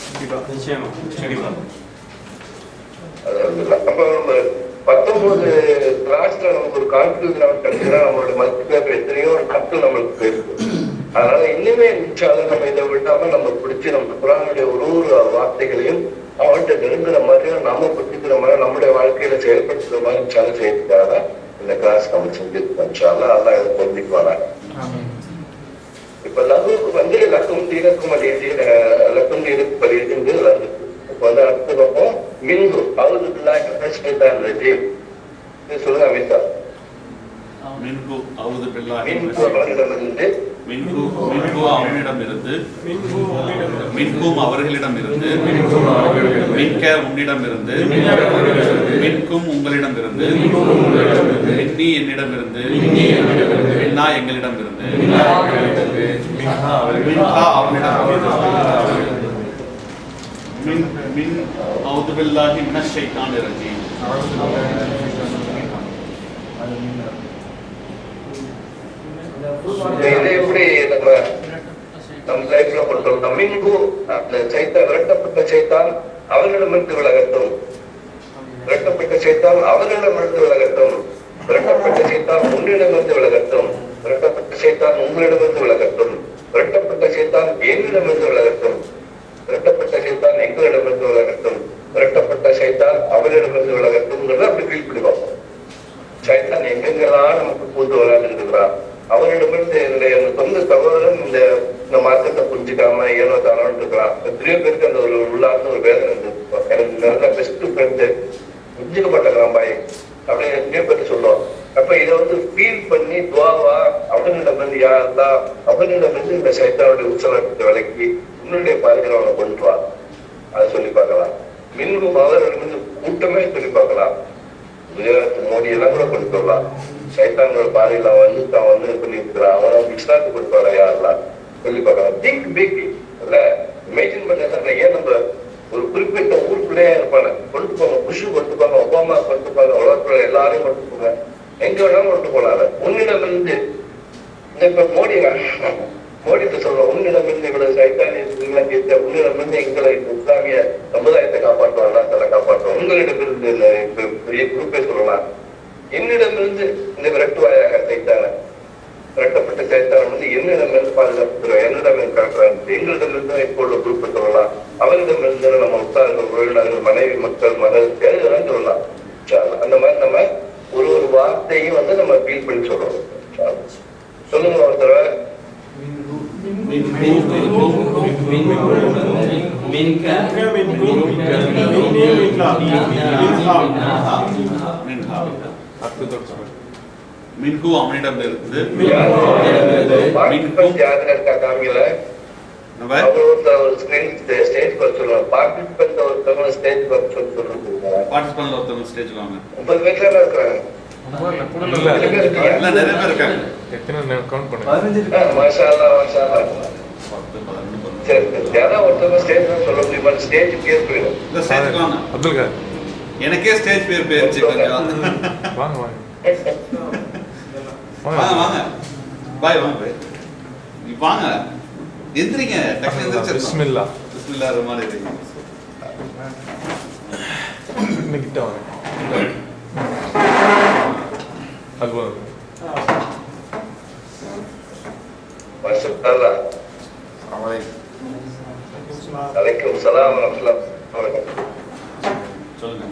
அப்ப நம்ம பத்தொன்பது கிளாஸ்ல நமக்கு ஒரு கான்பிடன்ஸ் லெவல் கிடைச்சா நம்மளோட மதிப்பு எத்தனையோ நாட்கள் நம்மளுக்கு போயிருக்கு. அதனால இன்னுமே நிச்சயம் நம்ம இதை விட்டாம நம்ம பிடிச்சி நம்ம குரானுடைய ஒரு ஒரு வார்த்தைகளையும் அவன்கிட்ட நெருங்குற மாதிரியும் நம்ம புரிஞ்சுக்கிற மாதிரி நம்முடைய வாழ்க்கையில செயல்படுத்துற மாதிரி நிச்சயம் செய்யறதுக்காக இந்த கிளாஸ் நம்ம செஞ்சிருக்கோம். நிச்சயம் அதான் இதை புரிஞ்சுக்குவாங்க. இப்ப லகு வந்து லக்கும் தீனக்கும் அடியது லக்கும் தீனக்கு பதியதுங்கிறது லகு. இப்ப வந்து அடுத்த பக்கம் மின்கு அவது பிள்ளாய்தான் ரஜீம் சொல்லுங்க அமிதா. மின்கு அவது பிள்ளாய் மின்கு அவர்களிடமிருந்து மின்கு மின்கு அவனிடமிருந்து மின்கும் அவர்களிடமிருந்து மின்க உன்னிடமிருந்து மின்கும் உங்களிடமிருந்து மின்னி என்னிடமிருந்து மின்னா எங்களிடமிருந்து மின்ஹா அவனிடமிருந்து மின் மின் அவுது பில்லாஹி மினஷ் ஷைத்தானிர் ரஜீம். இதை எப்படி நம்ம நம்ம லைஃப்ல கொண்டு மின்கு அந்த சைத்தான் விரட்டப்பட்ட சைத்தான் அவர்களிடமிருந்து விலகட்டும், விரட்டப்பட்ட சைத்தான் அவர்களிடமிருந்து விலகட்டும், விரட்டப்பட்ட சைத்தான் உன்னிடமிருந்து விலகட்டும், விரட்டப்பட்ட சைத்தான் உங்களிடமிருந்து விலகட்டும், விரட்டப்பட்ட சைத்தான் என்னிடமிருந்து விலகட்டும், விரட்டப்பட்ட சைத்தான் எங்களிடமிருந்து விலகட்டும், விரட்டப்பட்ட சைத்தான் அவர்களிடமிருந்து விலகட்டும்ங்கிறத அப்படி ஃபீல் பண்ணி பார்ப்போம். சைத்தான் எங்கெங்கெல்லாம் நமக்கு பூந்து விளையாண்டுருக்கிறான், அவரிடமிருந்து என்னுடைய சொந்த சகோதரன் இந்த இந்த மார்க்கத்தை புரிஞ்சுக்காம ஏனோ தானோன்னு இருக்கிறான். எத்தனையோ பேருக்கு அந்த ஒரு உள்ளார்ந்து ஒரு வேதனை இருந்திருப்போம். எனக்கு நல்ல பெஸ்ட் ஃப்ரெண்டு புரிஞ்சுக்கப்பட்டிருக்கிறான் பாய் அப்படின்னு எத்தனையோ பேர் சொல்லுவோம். அப்ப இதை வந்து ஃபீல் பண்ணி துவாவா அவனிடமிருந்து யாருந்தா அவனிடமிருந்து இந்த சைத்தானுடைய உச்சலத்தை விலக்கி உன்னுடைய பாதைகளை அவனை கொண்டு வா, அதை சொல்லி பார்க்கலாம். மின்கும் அவரிடமிருந்து கூட்டமே சொல்லி பார்க்கலாம். குஜராத் மோடி எல்லாம் கூட கொண்டு வரலாம். சைத்தானோட பாதையில வந்து தான் வந்து சொல்லியிருக்கிறான். அவனை இஸ்லாத்துக்கு கொண்டு வர யாரெல்லாம் சொல்லி பார்க்கலாம். திங்க் பிக் இல்ல இமேஜின் பண்ண ஏன் நம்ம ஒரு குறிப்பிட்ட ஊருக்குள்ளேயே இருப்பாங்க கொண்டு போங்க, புஷு கொண்டு போங்க, ஒபாமா கொண்டு போங்க, உலகத்துல எல்லாரையும் கொண்டு போங்க, எங்க வேணாலும் கொண்டு போனாங்க. உன்னிடமிருந்து இந்த இப்ப மோடி மோடிட்டு சொல்றோம், உன்னிடமிருந்து இவ்வளவு சைத்தானிய உன்னிடமிருந்து எங்களை இஸ்லாமிய சமுதாயத்தை காப்பாற்றுவாங்க, தலை காப்பாற்றுவோம். உங்களிடமிருந்து இப்ப பெரிய குரூப்பே சொல்லலாம். என்னிடமிருந்து இந்த விரட்டுவாயாக சைத்தான விரட்டப்பட்ட சைத்தான வந்து என்னிடமிருந்து பாதுகாப்புறோம், என்னிடமிருந்து காட்டுறாங்க, எங்களிடமிருந்து இப்போது குரூப்பை சொல்லலாம். அவரிடமிருந்து நம்ம உத்தார்கள், உறவினர்கள், மனைவி, மக்கள், மகள் எதுதான் சொல்லலாம். அந்த மாதிரி நம்ம ஒரு ஒரு வார்த்தையும் வந்து நம்ம ஃபீல் பண்ணி சொல்றோம். சொல்லுங்க ஒரு தடவை. மின்கு அவனிடமிருந்து யாருல இருக்கா காமியில அவர் ஒருத்தர் ஒரு ஸ்கிரீன் ஸ்டேஜ் வர சொல்லுவாங்க, பார்ட்டிசிபென்ட் ஒருத்தவங்க ஸ்டேஜ் வர சொல்லி சொல்லுங்க. பார்ட்டிசிபென்ட் ஒருத்தவங்க ஸ்டேஜ் வாங்க. முப்பது பேர்ல இருக்காங்க. இல்ல நிறைய பேர் இருக்காங்க. எத்தனை கவுண்ட் பண்ணுங்க. பதினஞ்சு மாஷா அல்லாஹ் மாஷா அல்லாஹ். சரி யாராவது ஒருத்தவங்க ஸ்டேஜ் சொல்ல முடியுமா? ஸ்டேஜ் பேர் போயிடும். இந்த ஸ்டேஜ் வாங்க. அப்துல் கார் எனக்கே ஸ்டேஜ் பேர் போயிருச்சு கொஞ்சம். வாங்க வாங்க வாங்க வாங்க பாய் வாங்க பாய் வாங்க எந்திரிங்க டக்குனு எந்திரிச்சு பிஸ்மில்லா பிஸ்மில்லா ரஹ்மான் ரஹீம். இன்னைக்கு கிட்ட வாங்க. அல்வா மாஷா அல்லாஹ். அலைக்கும் சலாம் வரஹ்மத்துல்லாஹி வபரகாத்துஹு. சொல்லுங்க.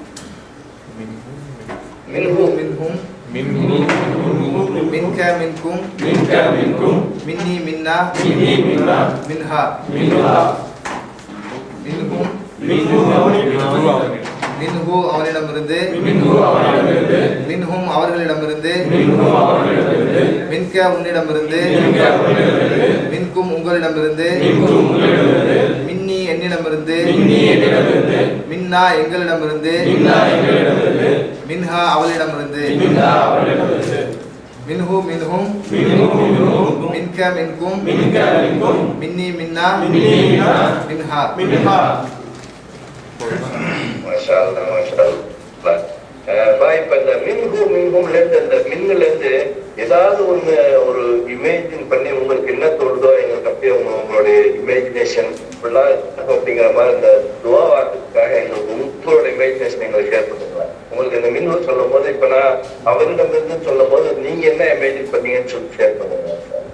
மின்ஹு மின்ஹும் மின்ஹு மின்க மின்கும் மின்க மின்கும் மின்னி மின்னா மின்னி மின்னா மின்ஹா மின்ஹா மின்ஹும் மின்ஹு அவனிடம் மின்ஹு அவனிடமிருந்து மின்ஹு அவனிடமிருந்து மின்ஹும் அவர்களிடமிருந்து மின்ஹு அவனிடமிருந்து மின்க உன்னிடமிருந்து மின்க அவனிடமிருந்து மின்கும் உங்களிடமிருந்து மின்கும் உங்களிடமிருந்து மின்னி என்னிடமிருந்து மின்னி என்னிடமிருந்து மின்னா எங்களிடமிருந்து மின்னா எங்களிடமிருந்து மின்ஹா அவளிடமிருந்து மின்ஹா அவனிடமிருந்து மின்ஹு மின்ஹும் மின்ஹு மின்ஹும் மின்க மின்கும் மின்க மின்கும் மின்னி மின்னா மின்னி மின்னா மின்ஹா மின்ஹா. மாஷா அல்லாஹ் மாஷா அல்லாஹ். பாய் இப்ப இந்த மின்ஹு மின்ஹும்ல இருந்து அந்த மின்னுல இருந்து ஏதாவது ஒண்ணு ஒரு இமேஜின் பண்ணி உங்களுக்கு என்ன தோணுதோ எங்களுக்கு அப்படியே உங்க உங்களுடைய இமேஜினேஷன் ஃபுல்லா அப்படிங்கிற மாதிரி இந்த துவா வாக்குக்காக எங்களுக்கு உங்களோட இமேஜினேஷன் எங்களுக்கு ஷேர் பண்ணுங்களா? உங்களுக்கு இந்த மின்ஹு சொல்லும் போது இப்ப நான் அவரிடம் இருந்து சொல்லும் போது நீங்க என்ன இமேஜின் பண்ணீங்கன்னு சொல்லி ஷேர் பண்ணுங்க.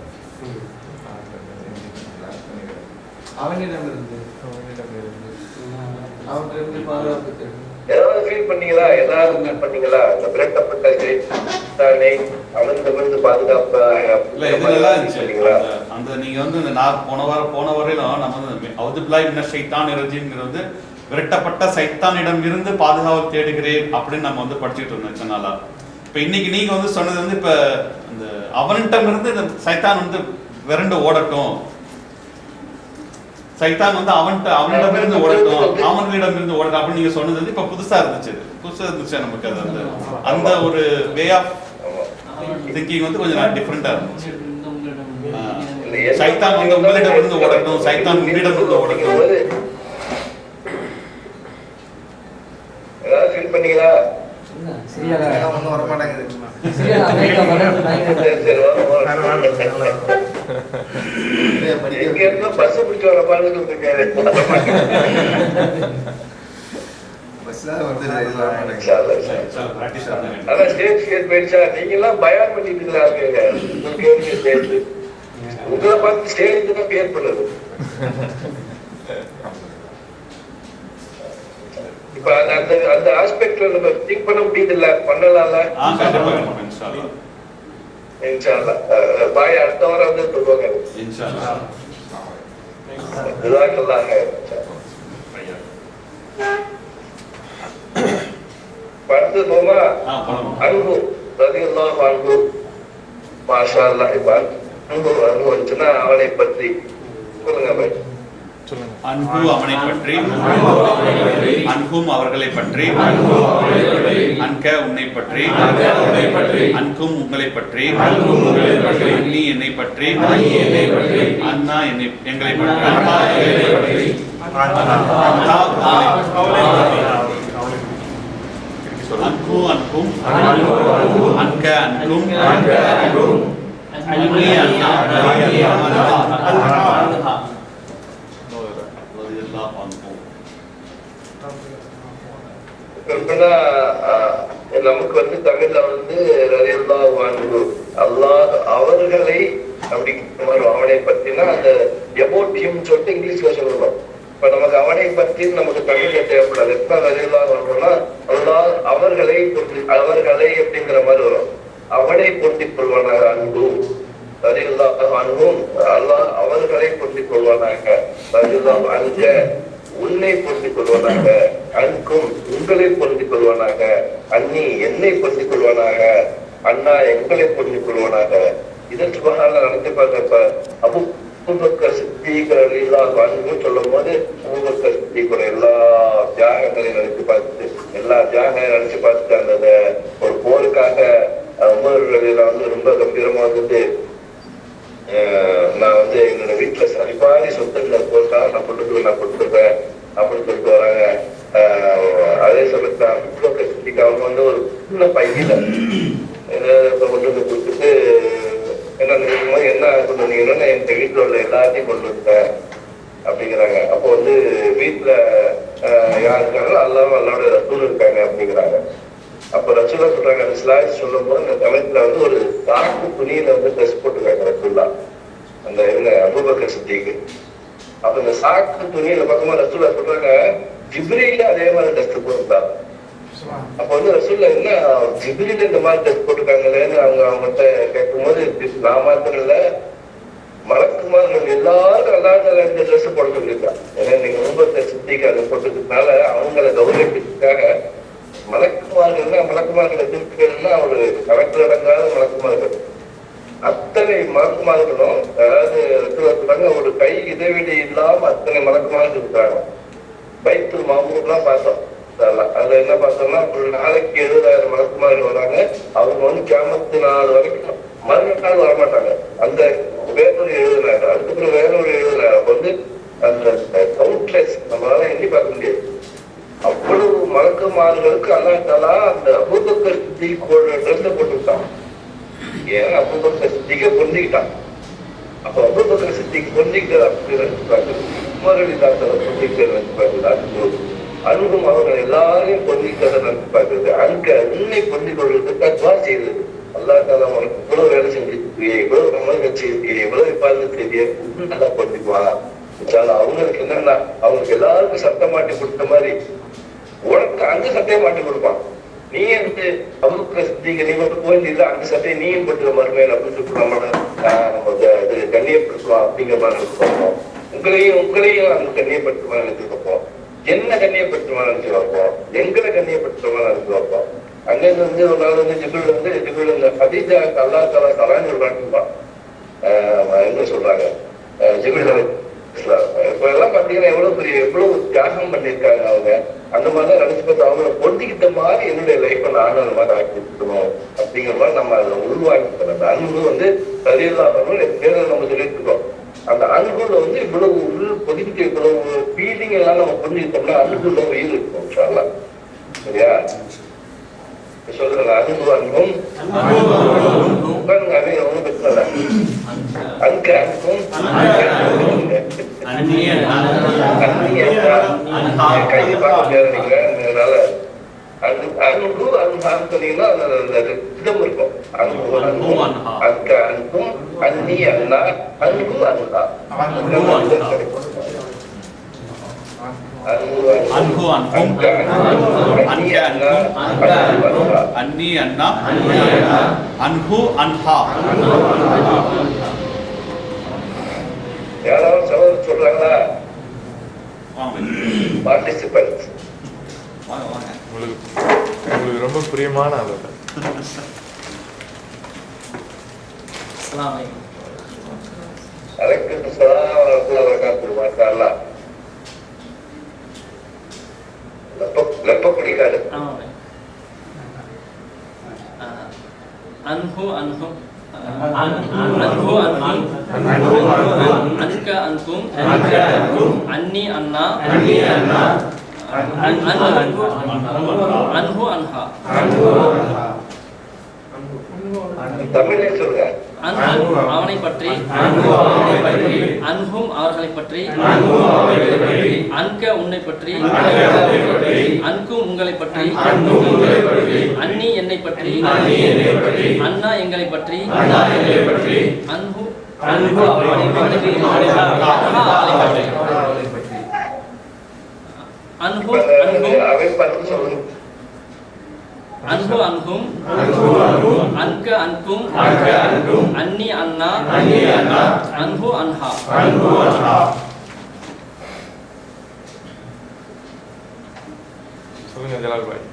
அவனிடமிருந்து அவனிடமிருந்து பாதுகாப்பு ஏதாவது ஃபீல் பண்ணீங்களா? ஏதாவது ஃபீல் பண்ணீங்களா? இந்த விரட்டப்பட்ட சைத்தானை அவனிடமிருந்து பாதுகாப்பு இல்ல இதெல்லாம் இருந்துச்சு. அந்த நீங்க வந்து இந்த நான் போன வாரம் போன வரையிலும் நம்ம வந்து அவுதுபில்லாஹி மினஷ் ஷைத்தானிர் ரஜீம்ங்கிறது வந்து விரட்டப்பட்ட சைத்தானிடம் இருந்து பாதுகாவல் தேடுகிறேன் அப்படின்னு நம்ம வந்து படிச்சுட்டு இருந்தோம் இத்தனை நாளா. இப்ப இன்னைக்கு நீங்க வந்து சொன்னது வந்து இப்ப அந்த அவனிடம் இருந்து இந்த சைத்தான் வந்து விரண்டு ஓடட்டும், சைத்தான் வந்து அவன்கிட்ட அவனிடம் இருந்து ஓடட்டும், அவர்களிடம் இருந்து ஓடட்டும் அப்படின்னு நீங்க சொன்னது வந்து இப்ப புதுசா இருந்துச்சு. புதுசா இருந்துச்சு நமக்கு அது அந்த அந்த ஒரு வே ஆஃப் திங்கிங் வந்து கொஞ்சம் டிஃபரெண்டா இருந்துச்சு. சைத்தான் வந்து உங்களிடம் இருந்து ஓடட்டும், சைத்தான் உங்களிடம் இருந்து ஓடட்டும். ஏதாவது ஃபீல் பண்ணீங்களா? ஒன்றும் வர மாட்டேங்குது. எங்க இருந்தா பஸ் பிடிச்சு வர மாதிரி இருக்காரு. அதான் ஸ்டேஜ் கேட் போயிடுச்சா? நீங்க எல்லாம் பயான் பண்ணிட்டு இருக்கிறாங்க. உங்களை பார்த்து ஸ்டேஜ் தான் பேர் பண்ணுது. இப்ப அந்த அந்த ஆஸ்பெக்ட்ல நம்ம திங்க் பண்ண முடியுது இல்ல? பண்ணலாம்ல? இன்ஷா அல்லாஹ். பாய் அடுத்த வாரம் வந்து சொல்லுவாங்க. இன்ஷா அல்லாஹ். ஜஸாக்கல்லாஹ் ஹைர். படுத்து போமா? அன்பு ரலியல்லாஹு அன்ஹு. மாஷா அல்லாஹ். இப்ப அன்பு அன்பு வந்துச்சுன்னா அவனை பற்றி சொல்லுங்க பாய். அன்பு அவனை பற்றி, அன்பும் அவர்களை பற்றி, அன்க உன்னை பற்றி, அன்கும் உங்களை பற்றி, அன்னி என்னை பற்றி, அண்ணா என்னை எங்களை பற்றி, அன்பு அன்பும் அன்க அன்கும் அன்னி அண்ணா நமக்கு வந்து தமிழ்ல வந்து ரலியல்லாஹு அன்ஹு அல்லாஹ் அவர்களை அப்படிங்கிற மாதிரி அவனை பத்தினா அந்த எபோட் ஹிம் சொல்லிட்டு இங்கிலீஷ்ல சொல்லணும். இப்ப நமக்கு அவனை பத்தி நமக்கு தமிழ்ல தேவைப்படாது. எப்ப ரலியல்லாஹு அன்ஹுனா அல்லாஹ் அவர்களை அவர்களை அப்படிங்கிற மாதிரி வரும். அவனை பொருத்திக் கொள்வானாக அன்பு ரலியல்லாஹு அன்ஹு அல்லாஹ் அவர்களை பொருத்திக் கொள்வானாக, ரலியல்லாஹு அன்க உன்னை பொருந்திக் கொள்வானாக, அன்கும் உங்களை பொருந்திக் கொள்வானாக, அன்னி என்னை பொருந்திக் கொள்வானாக, அண்ணா எங்களை பொருந்திக் கொள்வானாக. இதற்கு பகால நடத்தி பார்க்கப்ப அபு அபூபக்கர் சித்திக் ரலியல்லாஹு அன்ஹு சொல்லும் போது அபூபக்கர் சித்திக் எல்லா தியாகங்களையும் நினைச்சு பார்த்துட்டு எல்லா தியாகங்களையும் நினைச்சு பார்த்துட்டு அந்த ஒரு போருக்காக உமர் ரலியல்லாஹு வந்து ரொம்ப கம்பீரமா வந்துட்டு நான் வந்து என்னோட வீட்டுல சரிபாதி சொத்துக்களை போட்டால் நான் கொண்டு நான் கொடுத்துருக்கேன் அப்படின்னு சொல்லிட்டு வராங்க. அதே சமயத்துல அபூபக்கர் சித்திக் அவங்க வந்து ஒரு சின்ன பையில கொண்டு வந்து கொடுத்துட்டு என்ன நினைக்கும் என்ன கொண்டு வந்தீங்கன்னா என் வீட்டுல உள்ள எல்லாத்தையும் கொண்டு வந்தேன் அப்படிங்கிறாங்க. அப்போ வந்து வீட்டுல யார் இருக்காங்களோ அல்லாம அல்லாவோட ரசூல் இருக்காங்க அப்படிங்கிறாங்க. அப்ப ரசூலா சொல்றாங்க அந்த ஸ்லாய்ஸ் சொல்லும் போது அந்த சமயத்துல வந்து ஒரு சாக்கு துணியில வந்து ட்ரெஸ் போட்டுருக்காங்க ரசூல்லா அந்த இவங்க அபூபக்கர் சித்திக்கு. அப்ப இந்த சாக்கு துணியில பக்கமா ரசூலா சொல்றாங்க ஜிப்ரீல அதே மாதிரி ட்ரெஸ் போட்டுருந்தாங்க. அப்ப வந்து ரசூல்லா என்ன ஜிப்ரீல இந்த மாதிரி ட்ரெஸ் போட்டுருக்காங்களேன்னு அவங்க அவங்ககிட்ட கேட்கும் போது நான் மாத்திரம் இல்ல மலக்குமார்கள் எல்லாரும் எல்லாரும் இந்த ட்ரெஸ் போட சொல்லியிருக்காங்க. ஏன்னா நீங்க அபூபக்கர் சித்திக்கு அதை போட்டதுனால அவங்களை கௌரவிக்கிறதுக்காக மலக்குமார்கள்னா மலக்குமார்கள் எதிர்க்கிறதுனா ஒரு கணக்கில் அடங்காத மலக்குமார்கள் அத்தனை மலக்குமார்களும் அதாவது சொல்றாங்க ஒரு கை இடைவெளி இல்லாம அத்தனை மலக்குமார்கள் இருக்கிறாங்க. பைத்துல் மாமூர்லாம் பார்த்தோம். அதுல என்ன பார்த்தோம்னா ஒரு நாளைக்கு எழுபதாயிரம் மலக்குமார்கள் வராங்க. அவங்க வந்து கியாமத்து நாள் வரைக்கும் மறுநாள் வரமாட்டாங்க. அந்த வேறொரு எழுதுனாங்க அதுக்கப்புறம் வேறொரு எழுதுனாங்க. அப்ப வந்து அந்த கவுண்ட்லெஸ் நம்மளால எண்ணி பார்க்க முடியாது. அவ்வளவு மலக்குமார்களுக்கு அல்லாஹ் அந்த அபூபக்கர் சித்திக்கோட ட்ரெஸ்ஸை போட்டுவிட்டான். ஏன்னா அபூபக்கர் சித்திக்க பொருந்திக்கிட்டான். அப்ப அபூபக்கர் சித்திக்கு பொருந்திக்கிறது அப்படின்னு உமரலி தாத்தரை பொருந்திக்கிறது அன்பும் அவர்கள் எல்லாரையும் பொருந்திக்கிறத நினைச்சு பார்க்கிறது. அங்க உன்னை பொருந்திக் கொள்வதற்கு துவா செய்தது. அல்லாஹ் தாலா உனக்கு இவ்வளவு வேலை செஞ்சிருக்கிய இவ்வளவு நம்ம வச்சிருக்கிய இவ்வளவு பாது செய்திய நல்லா பொருந்திக்குவாங்க. அவங்களுக்கு என்னன்னா அவங்களுக்கு எல்லாருக்கும் சட்டம் மாட்டி கொடுத்த மாதிரி உனக்கு அந்த சட்டையை மாட்டி கொடுப்பான். நீ வந்து அபூபக்கர் சித்திக் நீ மட்டும் போயிருந்தீங்க அந்த சட்டையை நீயும் பட்டுற மறுமையில அப்படின்னு சொல்லிட்டு நம்ம இது கண்ணியப்படுத்துவோம் அப்படிங்கிற மாதிரி நினைச்சுக்கோம். உங்களையும் உங்களையும் அந்த கண்ணியப்படுத்துமா நினைச்சு வைப்போம். என்ன கண்ணியப்படுத்துமா நினைச்சு வைப்போம். எங்களை கண்ணியப்படுத்துமா நினைச்சு வைப்போம். அங்கிருந்து வந்து ஒரு நாள் வந்து ஜிபுல் வந்து ஜிபுல் இந்த ஹதீஜா அல்லாஹ் தஆலா சலான்னு சொல்றாங்க. என்ன சொல்றாங்க ஜிபுல் இப்ப எல்லாம் பாத்தீங்கன்னா எவ்வளவு பெரிய எவ்வளவு தியாகம் பண்ணிருக்காங்க அவங்க. அந்த மாதிரிலாம் நினைச்சு பார்த்து அவங்கள பொருத்திக்கிட்ட மாதிரி என்னுடைய லைஃப்பை நானும் அந்த மாதிரி ஆக்கி வச்சுக்கணும் அப்படிங்கிற மாதிரி நம்ம அதை உருவாக்கிட்டோம். அந்த அன்பு வந்து சரியில்லாமல் பேரில் நம்ம சொல்லிட்டு இருக்கோம். அந்த அன்புல வந்து இவ்வளவு உள்ள பொதிக்க இவ்வளவு ஃபீலிங் எல்லாம் நம்ம புரிஞ்சுக்கிட்டோம்னா அன்புள்ள உயிர் இருக்கும். சரியா சொல்லுங்க அன்பு அன்பும் உட்காருங்க அதே ஒன்றும் பிரச்சனை இல்லை. அங்க அன்பும் கையை பார்க்க முடியாதுங்க. அதனால அன்பு அன்பு அன்பு சொன்னீங்கன்னா அந்த இடம் இருக்கும். அன்பு அன்பும் அங்க அன்பும் அன்னி அண்ணா அன்பு அண்ணா அன்பு அன்பும் அன்னி அண்ணா அன்னி அண்ணா அன்பு அன்ஹா. யாராவது சகோதரர் சொல்றாங்களா? பார்ட்டிசிபென்ட்ஸ் உங்களுக்கு உங்களுக்கு ரொம்ப பிரியமான ஆளு. அலைக்கும் ஸலாம் வ ரஹ்மத்துல்லாஹி வ பரகாத்துஹு. மாஷாஅல்லாஹ். லப்ப லப்ப பிடிக்காது. அன்ஹு அன்ஹு அன்ஹு அன்ஹு அன்க அன்கும் அன்னி அண்ணா அன்ஹு அன்ஹா. தமிழே சொல்லுங்க. அவனை பற்றி அன்ஹும் அவர்களை பற்றி அன்க உன்னை பற்றி அன்கும் உங்களை பற்றி அன்னி என்னை பற்றி அண்ணா எங்களை பற்றி அன்ஹு அன்ஹு அன்ஹும் அன்பு அன்பும் அன்க அன்கும் அன்னி அண்ணா அன்பு அன்ஹா. சொல்லுங்க ஜலால் பாய்.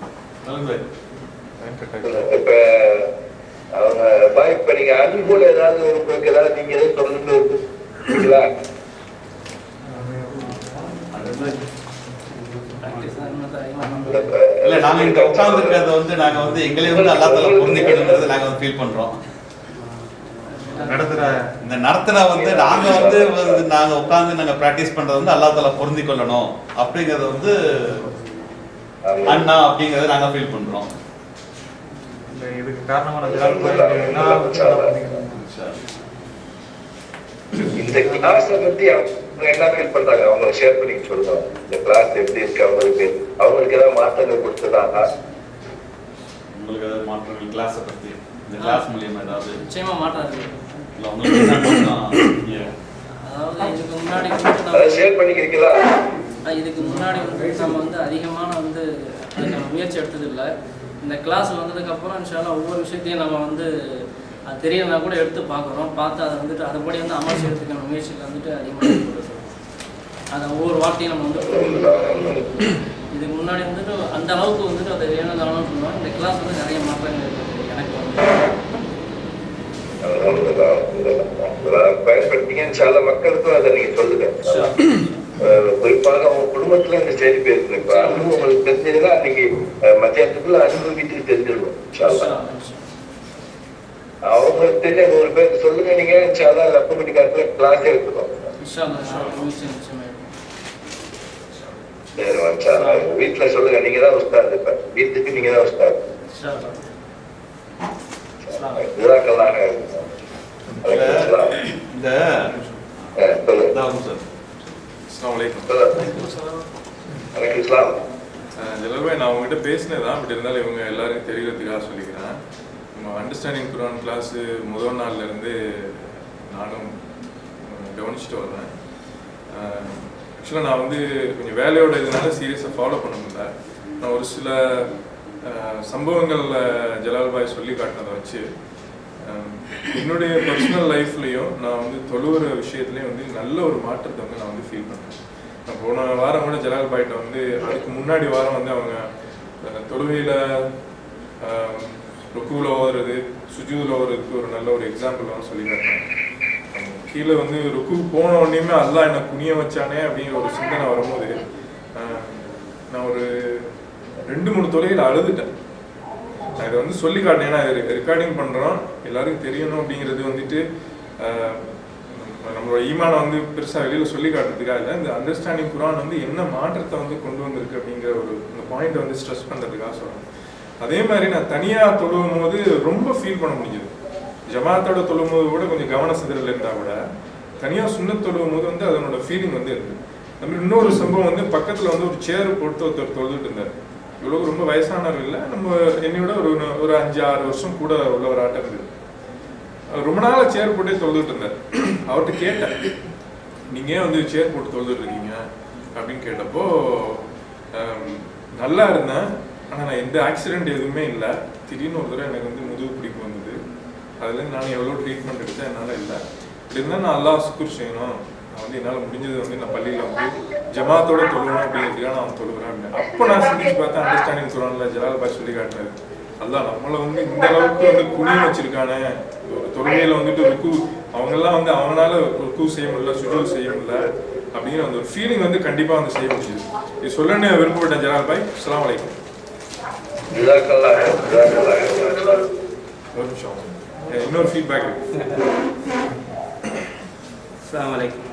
இப்ப அவங்க பாய் இப்ப நீங்க அன்புல ஏதாவது உங்களுக்கு ஏதாவது நீங்க எதாவது தொடர்ந்து சரிங்களா? இல்ல நாங்க இங்க உட்கார்ந்துருக்கிறத வந்து நாங்க வந்து எங்களே வந்து அல்லா தஆலா புரிஞ்சுக்கணும்ன்றது நாங்க வந்து ஃபீல் பண்றோம். நடத்துற இந்த நடத்துன வந்து நாங்க வந்து நாங்க உட்கார்ந்து நாங்க பிராக்டிஸ் பண்றது வந்து அல்லா தஆலா புரிஞ்சு கொள்ளணும் அப்படிங்கறது வந்து அண்ணா அப்படிங்கறத நாங்க ஃபீல் பண்றோம். இதுக்கு காரணமான இந்த கிளாஸ் பத்தி அவங்க என்ன ஃபீல் பண்றாங்க, அவங்க ஷேர் பண்ணி சொல்லுவாங்க. இந்த கிளாஸ் எப்படி இருக்கு அவங்களுக்கு, அவங்களுக்கு ஏதாவது மாற்றங்கள் கொடுத்ததாங்க? உங்களுக்கு ஏதாவது மாற்றங்கள் கிளாஸை பத்தி இந்த கிளாஸ் மூலியமா ஏதாவது நிச்சயமா மாற்றம் இருக்கு. இல்ல உங்களுக்கு என்ன மாற்றம்? அதாவது இதுக்கு முன்னாடி அதை ஷேர் பண்ணிக்கிறீங்களா? இதுக்கு முன்னாடி வந்து நம்ம வந்து அதிகமான வந்து அதுக்கான முயற்சி எடுத்ததில்லை. இந்த கிளாஸ் வந்ததுக்கப்புறம் இன்ஷால்லா ஒவ்வொரு விஷயத்தையும் நம்ம வந்து அது தெரியலனா கூட எடுத்து பார்க்குறோம். பார்த்து அதை வந்துட்டு அதுபடி வந்து அமல் செய்யறதுக்கான முயற்சியில் வந்துட்டு அதிகமாக அதை ஒவ்வொரு வார்த்தையும் நம்ம வந்து இதுக்கு முன்னாடி வந்துட்டு அந்த அளவுக்கு வந்துட்டு அதை வேணும் அளவுக்கு சொல்லுவோம். இந்த கிளாஸ் வந்து நிறைய மாற்றங்கள் இருக்குது எனக்கு வந்து பயன்படுத்திங்கன்னு சில மக்களுக்கும் அதை நீங்க சொல்லுங்க. குறிப்பாக அவங்க குடும்பத்துல இந்த செய்தி பேருக்கு இப்ப அனுபவம் உங்களுக்கு தெரிஞ்சதுன்னா அன்னைக்கு மத்தியானத்துக்குள்ள அனுபவம் வீட்டுக்கு தெரிஞ்சிருக்கும். அவங்களுக்கு தெரிஞ்ச ஒரு பேர் சொல்லுங்க, நீங்க லப்பம்பட்டி காலத்துல கிளாஸே எடுத்துக்கோங்க. வீட்டுல சொல்லுங்க, நீங்க தான் உஸ்தாது, இப்ப வீட்டுக்கு நீங்க தான் உஸ்தாது. ஜலல்பாய், நான் உங்ககிட்ட பேசினதான், பட் இருந்தாலும் இவங்க எல்லாரும் தெரியறதுக்காக சொல்லிக்கிறேன். நம்ம அண்டர்ஸ்டாண்டிங் குர்ஆன் கிளாஸ் முதல் நாள்ல இருந்து நானும் கவனிச்சுட்டு வரேன். ஆக்சுவலாக நான் வந்து கொஞ்சம் வேலையோட இதனால சீரியஸாக ஃபாலோ பண்ண முடியல. நான் ஒரு சில சம்பவங்களில் ஜலால்பாய் சொல்லி காட்டினதை வச்சு என்னுடைய பர்சனல் லைஃப்லையும் நான் வந்து தொழுகிற விஷயத்துலேயும் வந்து நல்ல ஒரு மாற்றத்தை வந்து நான் வந்து ஃபீல் பண்ணேன். நான் போன வாரம் கூட ஜலால்பாய்கிட்ட வந்து அதுக்கு முன்னாடி வாரம் வந்து அவங்க தொழுகையில் ருக்குவில் ஓதுறது, சுஜூதில் ஓதுறதுக்கு ஒரு நல்ல ஒரு எக்ஸாம்பிள் வந்து சொல்லி காட்டினேன். கீழே வந்து ருக்கு போன உடனேயுமே அல்லாஹ் என்னை குனிய வச்சானே அப்படிங்கிற ஒரு சிந்தனை வரும்போது நான் ஒரு ரெண்டு மூணு தொலைவில் அழுதுட்டேன். நான் இதை வந்து சொல்லி காட்டினேன், ஏன்னா இது ரெக்கார்டிங் பண்ணுறோம், எல்லாருக்கும் தெரியணும் அப்படிங்கிறது வந்துட்டு நம்மளோட ஈமானை வந்து பெருசாக வெளியில் சொல்லி காட்டுறதுக்காக இல்லை, இந்த அண்டர்ஸ்டாண்டிங் குர்ஆன் வந்து என்ன மாற்றத்தை வந்து கொண்டு வந்திருக்கு அப்படிங்கிற ஒரு இந்த பாயிண்ட் வந்து ஸ்ட்ரெஸ் பண்ணுறதுக்காக சொல்கிறேன். அதே மாதிரி நான் தனியாக தொழுவும் போது ரொம்ப ஃபீல் பண்ண முடிஞ்சது. ஜமாத்தோட தொழுவும் போது கூட கொஞ்சம் கவன சிதறல் இருந்தால் கூட தனியாக சுண்ணத் தொழுவும் போது வந்து அதனோட ஃபீலிங் வந்து இருக்குது. நம்ம இன்னொரு சம்பவம் வந்து பக்கத்தில் வந்து ஒரு சேர் போட்டு ஒருத்தர் தொழுதுட்டு இருந்தார். இவ்வளோ ரொம்ப வயசானவர் இல்லை, நம்ம என்னையோட ஒரு ஒரு அஞ்சு ஆறு வருஷம் கூட உள்ள ஒரு ஆட்டம் இருக்குது. ரொம்ப நாள் சேர் போட்டே தொழுதுட்டு இருந்தார். அவர்கிட்ட கேட்டேன், நீங்கள் ஏன் வந்து சேர் போட்டு தொழுதுட்டு இருக்கீங்க அப்படின்னு கேட்டப்போ, நல்லா இருந்தேன், ஆனால் நான் எந்த ஆக்சிடென்ட் எதுவுமே இல்லை, திடீர்னு ஒரு தடவை எனக்கு வந்து முதுகு பிடிப்பு வந்தது, அதுலேருந்து நான் எவ்வளோ ட்ரீட்மெண்ட் எடுத்தேன், என்னால் இல்லை, இப்படி இருந்தால் நான் அல்லாஹ் சுக்குர் செய்யணும், நான் வந்து என்னால் முடிஞ்சது வந்து நான் பள்ளியில் வந்து ஜமாத்தோட தொழுவேன் அப்படிங்கிறதுக்காக நான் தொழுகிறேன் அப்படின்னு. அப்போ நான் சிந்திச்சு பார்த்தேன், அண்டர்ஸ்டாண்டிங் குர்ஆன்ல ஜலால்பாய் சொல்லி காட்டினாரு, அல்லாஹ் நம்மளை வந்து இந்த அளவுக்கு வந்து குனிய வச்சிருக்கானே, ஒரு தொழுகையில் வந்துட்டு ருக்கு அவங்கெல்லாம் வந்து அவங்களால ருக்கு செய்ய முடியல, சுஜூத் செய்ய முடியல அப்படிங்கிற அந்த ஒரு ஃபீலிங் வந்து கண்டிப்பாக வந்து செய்ய முடியுது. இது சொல்லணும்னு விருப்பப்பட்டேன் ஜலால்பாய். அஸ்ஸலாமு அலைக்கும். ஒரு நிமிஷம், இன்னொரு ஃபீட்பேக் இருக்கு. அஸ்ஸலாமு அலைக்கும்.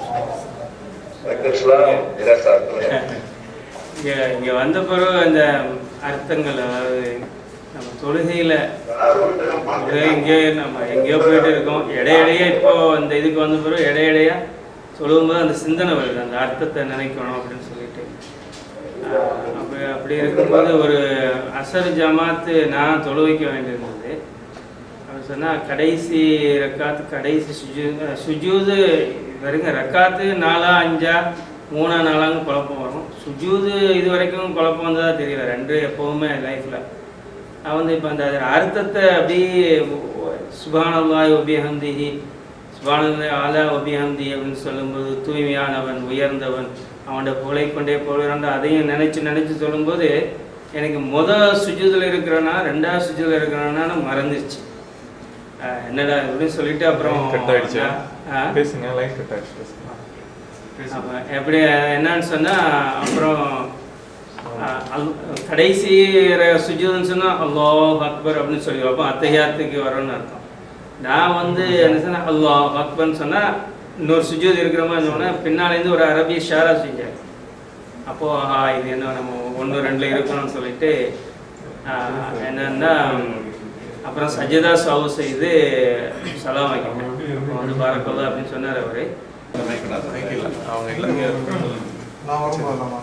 இங்கே இங்கே வந்த பிறகு அந்த அர்த்தங்கள், அதாவது நம்ம தொழுகையில் இங்கே நம்ம எங்கேயோ போயிட்டு இருக்கோம், இடையிடையே இப்போ அந்த இதுக்கு வந்த பிறகு இடையிடையா சொல்லும்போது அந்த சிந்தனை வருது, அந்த அர்த்தத்தை நினைக்கணும் அப்படின்னு சொல்லிட்டு. அப்படி அப்படி இருக்கும்போது ஒரு அசர் ஜமாத்து நான் தொழு வைக்க வேண்டியிருந்தது. அப்படி சொன்னால் கடைசி ரக்காத்து கடைசி சுஜூ சுஜூது வரைக்கும் ரக்காத்து நாலா அஞ்சா மூணா நாளாங்க குழப்பம் வரும். சுஜூது இது வரைக்கும் குழப்பம் வந்ததா தெரியல, ரெண்டு எப்போவுமே லைஃப்பில். நான் வந்து இப்போ அந்த அர்த்தத்தை அப்படியே சுப்ஹானல்லாஹி வ பிஹம்திஹி சுப்ஹானல்லாஹி அலா வ பிஹம்திஹி அப்படின்னு சொல்லும்போது தூய்மையானவன் உயர்ந்தவன் அவனோட புகழை கொண்டே போகிறான், அதையும் நினச்சி நினச்சி சொல்லும்போது எனக்கு மொதல் சுஜூதில் இருக்கிறனா ரெண்டாவது சுஜூதில் இருக்கிறனான்னு மறந்துருச்சு. என்னடா இப்படின்னு சொல்லிட்டு அப்புறம் கட் ஆயிடுச்சு. ஆ பேசுங்க, லைன் கட் ஆயிடுச்சு. பேசுங்க. அப்போ எப்படி என்னன்னு சொன்னால் அப்புறம் அல் கடைசி சுஜூதுன்னு சொன்னால் அல்லாஹ் அக்பர் அப்படின்னு சொல்லி வைப்போம். அத்தஹியாத்துக்கு வரோன்னு அர்த்தம். நான் வந்து என்ன சொன்னால் அல்லாஹ் அக்பர்னு சொன்னால் இன்னொரு சுஜூது இருக்கிற மாதிரி சொன்னால் பின்னாலேருந்து ஒரு அரபி ஷாரா செஞ்சேன். அப்போது ஆஹா இது என்ன நம்ம ஒன்று ரெண்டில் இருக்கணும்னு சொல்லிட்டு என்னன்னா அப்புறம் சஜிதா சாவு செய்து சலாம் வைக்கணும். வந்து பாரக்கல்லா அப்படின்னு சொன்னார் அவரு. அவங்க இல்லைங்க. நான் வரும்போது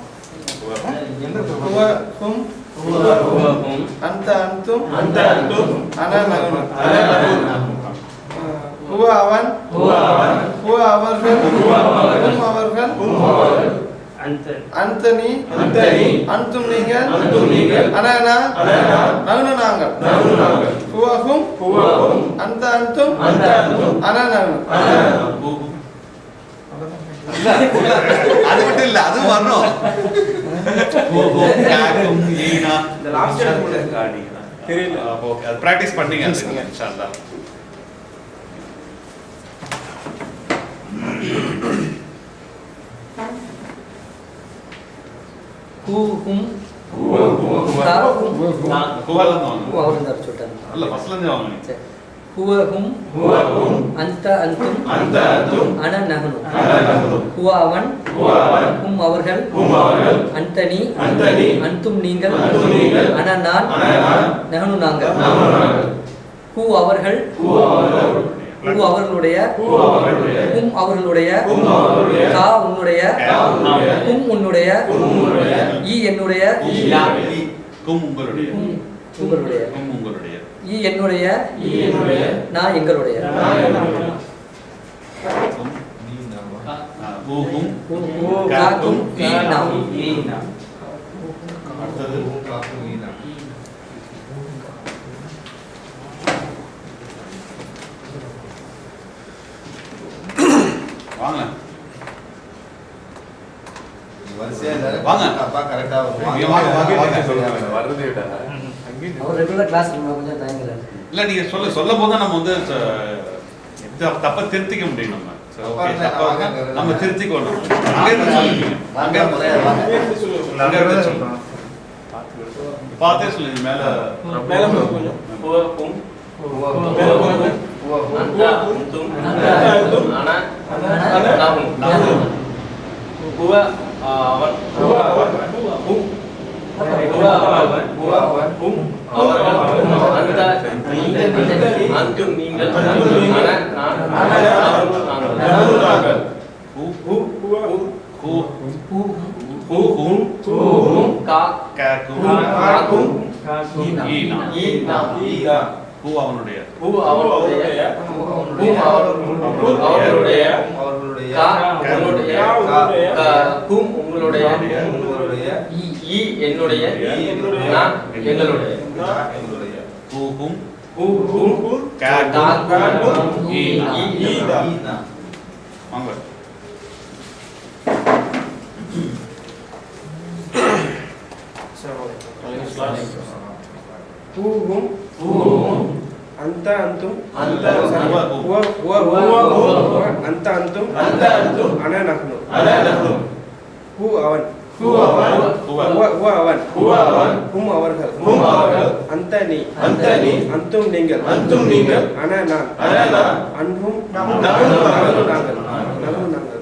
அந்த அந்தும் அந்த அந்தும் அனா நகுனு ஹுவ அவன் ஹுவ அவர்கள் ஹும் அவர்கள் அந்தனி அந்தும் நீங்கள் அனா நகுனு நாங்கள் ஹுவஹும் அந்த அந்தும் அனா நகுனு. அது மட்டும் இல்ல, அது வரணும். பிராக்டிஸ் பண்ணீங்க இன்ஷா அல்லாஹ். ஹூ ஹும் ஹுவஹும் அந்த அந்தும் அன நஹ்னு ஹுவ அவன் ஹும் அவர்கள் அந்தனி அந்தும் நீங்கள் அன நான் நஹ்னு நாங்கள். ஹூ அவர்கள் ஹூ அவர்களுடைய ஹும் அவர்களுடைய கா உன்னுடைய ஹும் உன்னுடைய ஈ என்னுடைய கும் உங்களுடைய உங்களுடைய கும் உங்களுடைய ஈ என்னுடைய நான் எங்களுடைய ஊகும் காக்கும் ஈ நாம். அடுத்தது வாங்க வாங்க அப்பா கரெக்டா வாங்க வாங்க வாங்க சொல்லுங்க. வர்றதை விட அவர் ரெகுலர் கிளாஸ் கொஞ்சம் தயங்கல. இல்ல நீங்க சொல்ல சொல்லும் போது நம்ம வந்து த- தப்ப திருத்திக்க முடியும். நம்ம சரி, okay, தப்பா நம்ம திருத்திக்கணும். அங்க இருந்து சொல்லுங்க. அங்க இருந்து சொல்லுங்க. அங்க இருந்து சொல்லுங்க. பார்த்தே சொல்லுங்க. மேல மேல கொஞ்சம் ஹுவஹும் அந்த அந்தும் அனா நஹ்னு ஹுவ அவன் ஹுவ அவன் ஹும் அவர்கள் அந்த அந்தும் நீங்கள் அன நாங்கள் ஹூ ஹூ ஹூ ஹூ ஹூம் கா காக்கும் ஈ நாம் ஹூ அவனுடைய ஹூ அவனுடைய ஹூம் அவர்களுடைய கா உங்களுடைய ஹூம் உங்களுடைய ஈ என்னுடைய நான் எங்களுடைய ஹூஹும் ஹூ ஹூம் காக்கும் ஈ நாம். வாங்க ஹூஹும் அந்த அந்தும் அந்த ஹுவ ஹுவ அந்த அந்தும் அன நஹ்னு ஹூ அவன் ஹுவ அவன் ஹும் அவர்கள் அந்தனி அந்தும் நீங்கள் அன நான் அன்ஹும் நஹ்னு நாங்கள் நஹ்னு நாங்கள்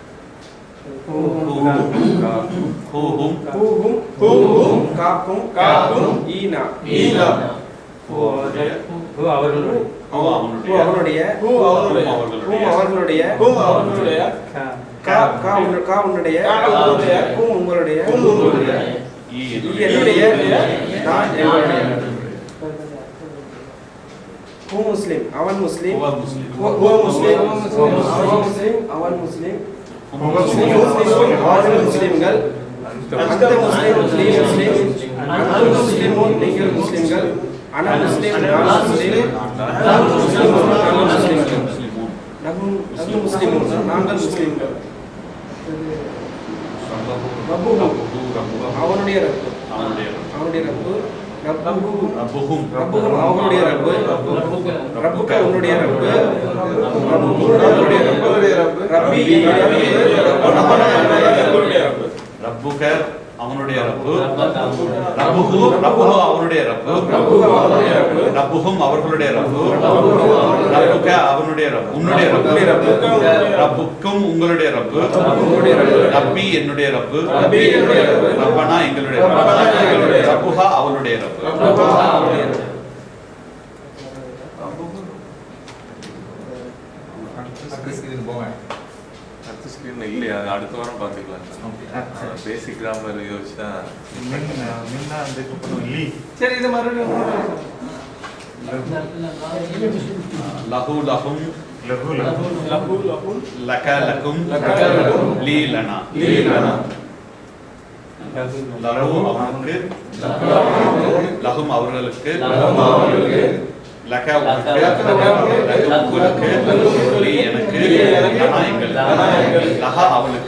ஹூஹும் ஹூஹும் காக்கும் ஈனா ஹூ அவர்களுடைய ஹூ அவனுடைய அவனுடைய ஹூம் அவர்களுடைய ஹூம் அவர்களுடைய கா கா உன்னுடைய கா உன்னுடைய ஹூம் உங்களுடைய ஈ ஈ என்னுடைய நான் எங்களுடைய ஹூ முஸ்லிம் அவன் முஸ்லிம் ஹுவ முஸ்லிம் ஹுவ முஸ்லிம் அவன் முஸ்லிம் அவன் முஸ்லிம் அவர்கள் முஸ்லிம்கள் அந்த முஸ்லிம் நீ முஸ்லிம் அந்த முஸ்லிமும் நீங்கள் முஸ்லிம்கள் அன முஸ்லிம் நான் முஸ்லிம் நஹ்னு முஸ்லிமூன் நாங்கள் முஸ்லிம்கள் நஹ்னு நஹ்னு முஸ்லிமூன் நாங்கள் முஸ்லிம்கள் ரப்புஹு அவனுடைய ரப்பு அவனுடைய அவனுடைய ரப்பு ரப்புஹும் ரப்புஹும் அவங்களுடைய ரப்பு, ரப்புக உன்னுடைய ரப்பு, ரப்பி ரப்புக அவனுடைய ரப்பு, ரப்புஹு ரப்புஹு அவனுடைய ரப்பு, ரப்புஹும் அவர்களுடைய ரப்பு, ரப்புக அவனுடைய ரப்பு, உன்னுடைய ரப்பு, ரப்புக்கும் உங்களுடைய ரப்பு, ரப்பி என்னுடைய ரப்பு, ரப்பனா எங்களுடைய ரப்பு, ரப்புஹா அவளுடைய ரப்பு. அடுத்த ஸ்கிரீன்ல இல்லையா, அடுத்த வாரம் பார்த்துக்கலாம். பேசிக் கிராமர் யோசிச்சு தான் மின்னா அதுக்கப்புறம் லீ. சரி இது மறுபடியும் லஹு லஹும் லகு லகு லஹு லஹும் லக லகும் லக லகும் லீ லனா லீ லனா லஹு அவனுக்கு லஹும் அவர்களுக்கு லக உனக்கு லகு உங்களுக்கு லீ எனக்கு லனா எங்களுக்கு லஹா அவளுக்கு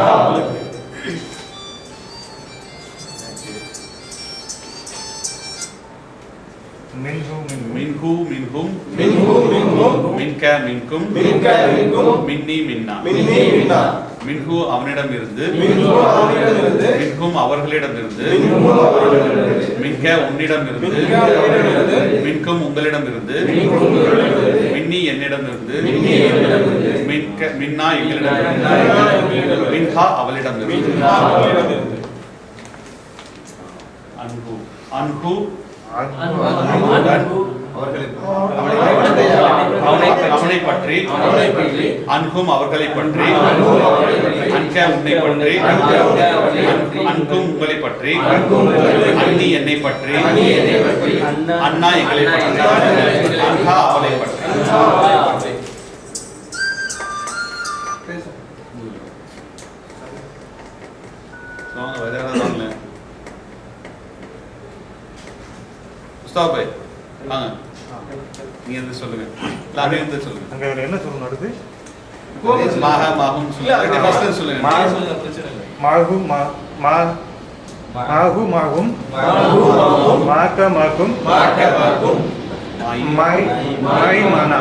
மின்ஹு மின்ஹு மின்ஹும் மின்ஹு மின்ஹும் மின்க மின்கும் மின்க மின்கும் மின்னி மின்னா மின்னி மின்னா மின்ஹு அவனிடமிருந்து மின்ஹு அவனிடமிருந்து மின்கும் அவர்களிடமிருந்து மின்ஹு அவர்களிடமிருந்து மின்க உன்னிடமிருந்து மின்க உன்னிடமிருந்து மின்கும் உங்களிடமிருந்து மின்கும் உங்களிடமிருந்து மின்னி என்னிடமிருந்து மின்னி என்னிடமிருந்து மின்க மின்னா எங்களிடமிருந்து மின்ஹா அவளிடமிருந்து மின்ஹா அவளிடமிருந்து அன்ஹு அன்ஹு அவனை பற்றி அன்கும் அவர்களை பற்றி அன்க உன்னை பற்றி அன்கும் உங்களை பற்றி அன்னி என்னை பற்றி அண்ணா எங்களை பற்றி அன்ஹா அவளை பற்றி. வேற யாராவது ஸ்டாப் பை வாங்க, நீங்க எந்த சொல்லுங்க, எல்லாரும் எந்த சொல்லுங்க. அங்க என்ன சொல்லணும் அடுத்து? மாக மாகும் சொல்லுங்க, ஃபர்ஸ்ட் சொல்லுங்க. மாகு மா மா மாகு மாகும் மாக்க மாக்கும் மை மை மானா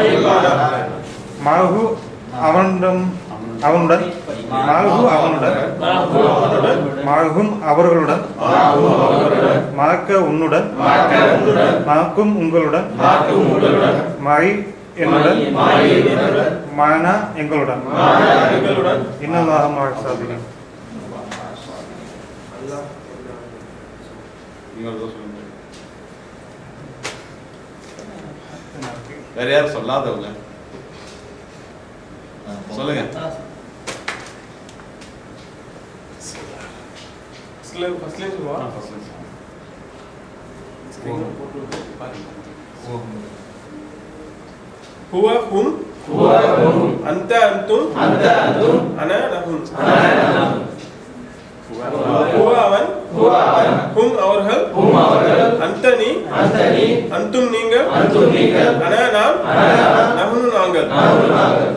மாகு அவனுடன் அவனுடன் மாகு அவனுடன் மாகும் அவர்களுடன் மாக்க உன்னுடன் மாக்கும் உங்களுடன் மை என்னுடன் மானா எங்களுடன் இன்னும் சாதிக்கும். வேற யாரும் சொல்லாதவங்க சொல்லுங்க. هو هم هو هم أنت أنتم أنت أنتم أنا نحن أنا نحن هو அவன் هو அவன் هم அவர்கள் هم அவர்கள் أنت நீ أنت நீ أنتم நீங்கள் أنتم நீங்கள் أنا நாம் أنا நான் نحن நாங்கள் نحن நாங்கள்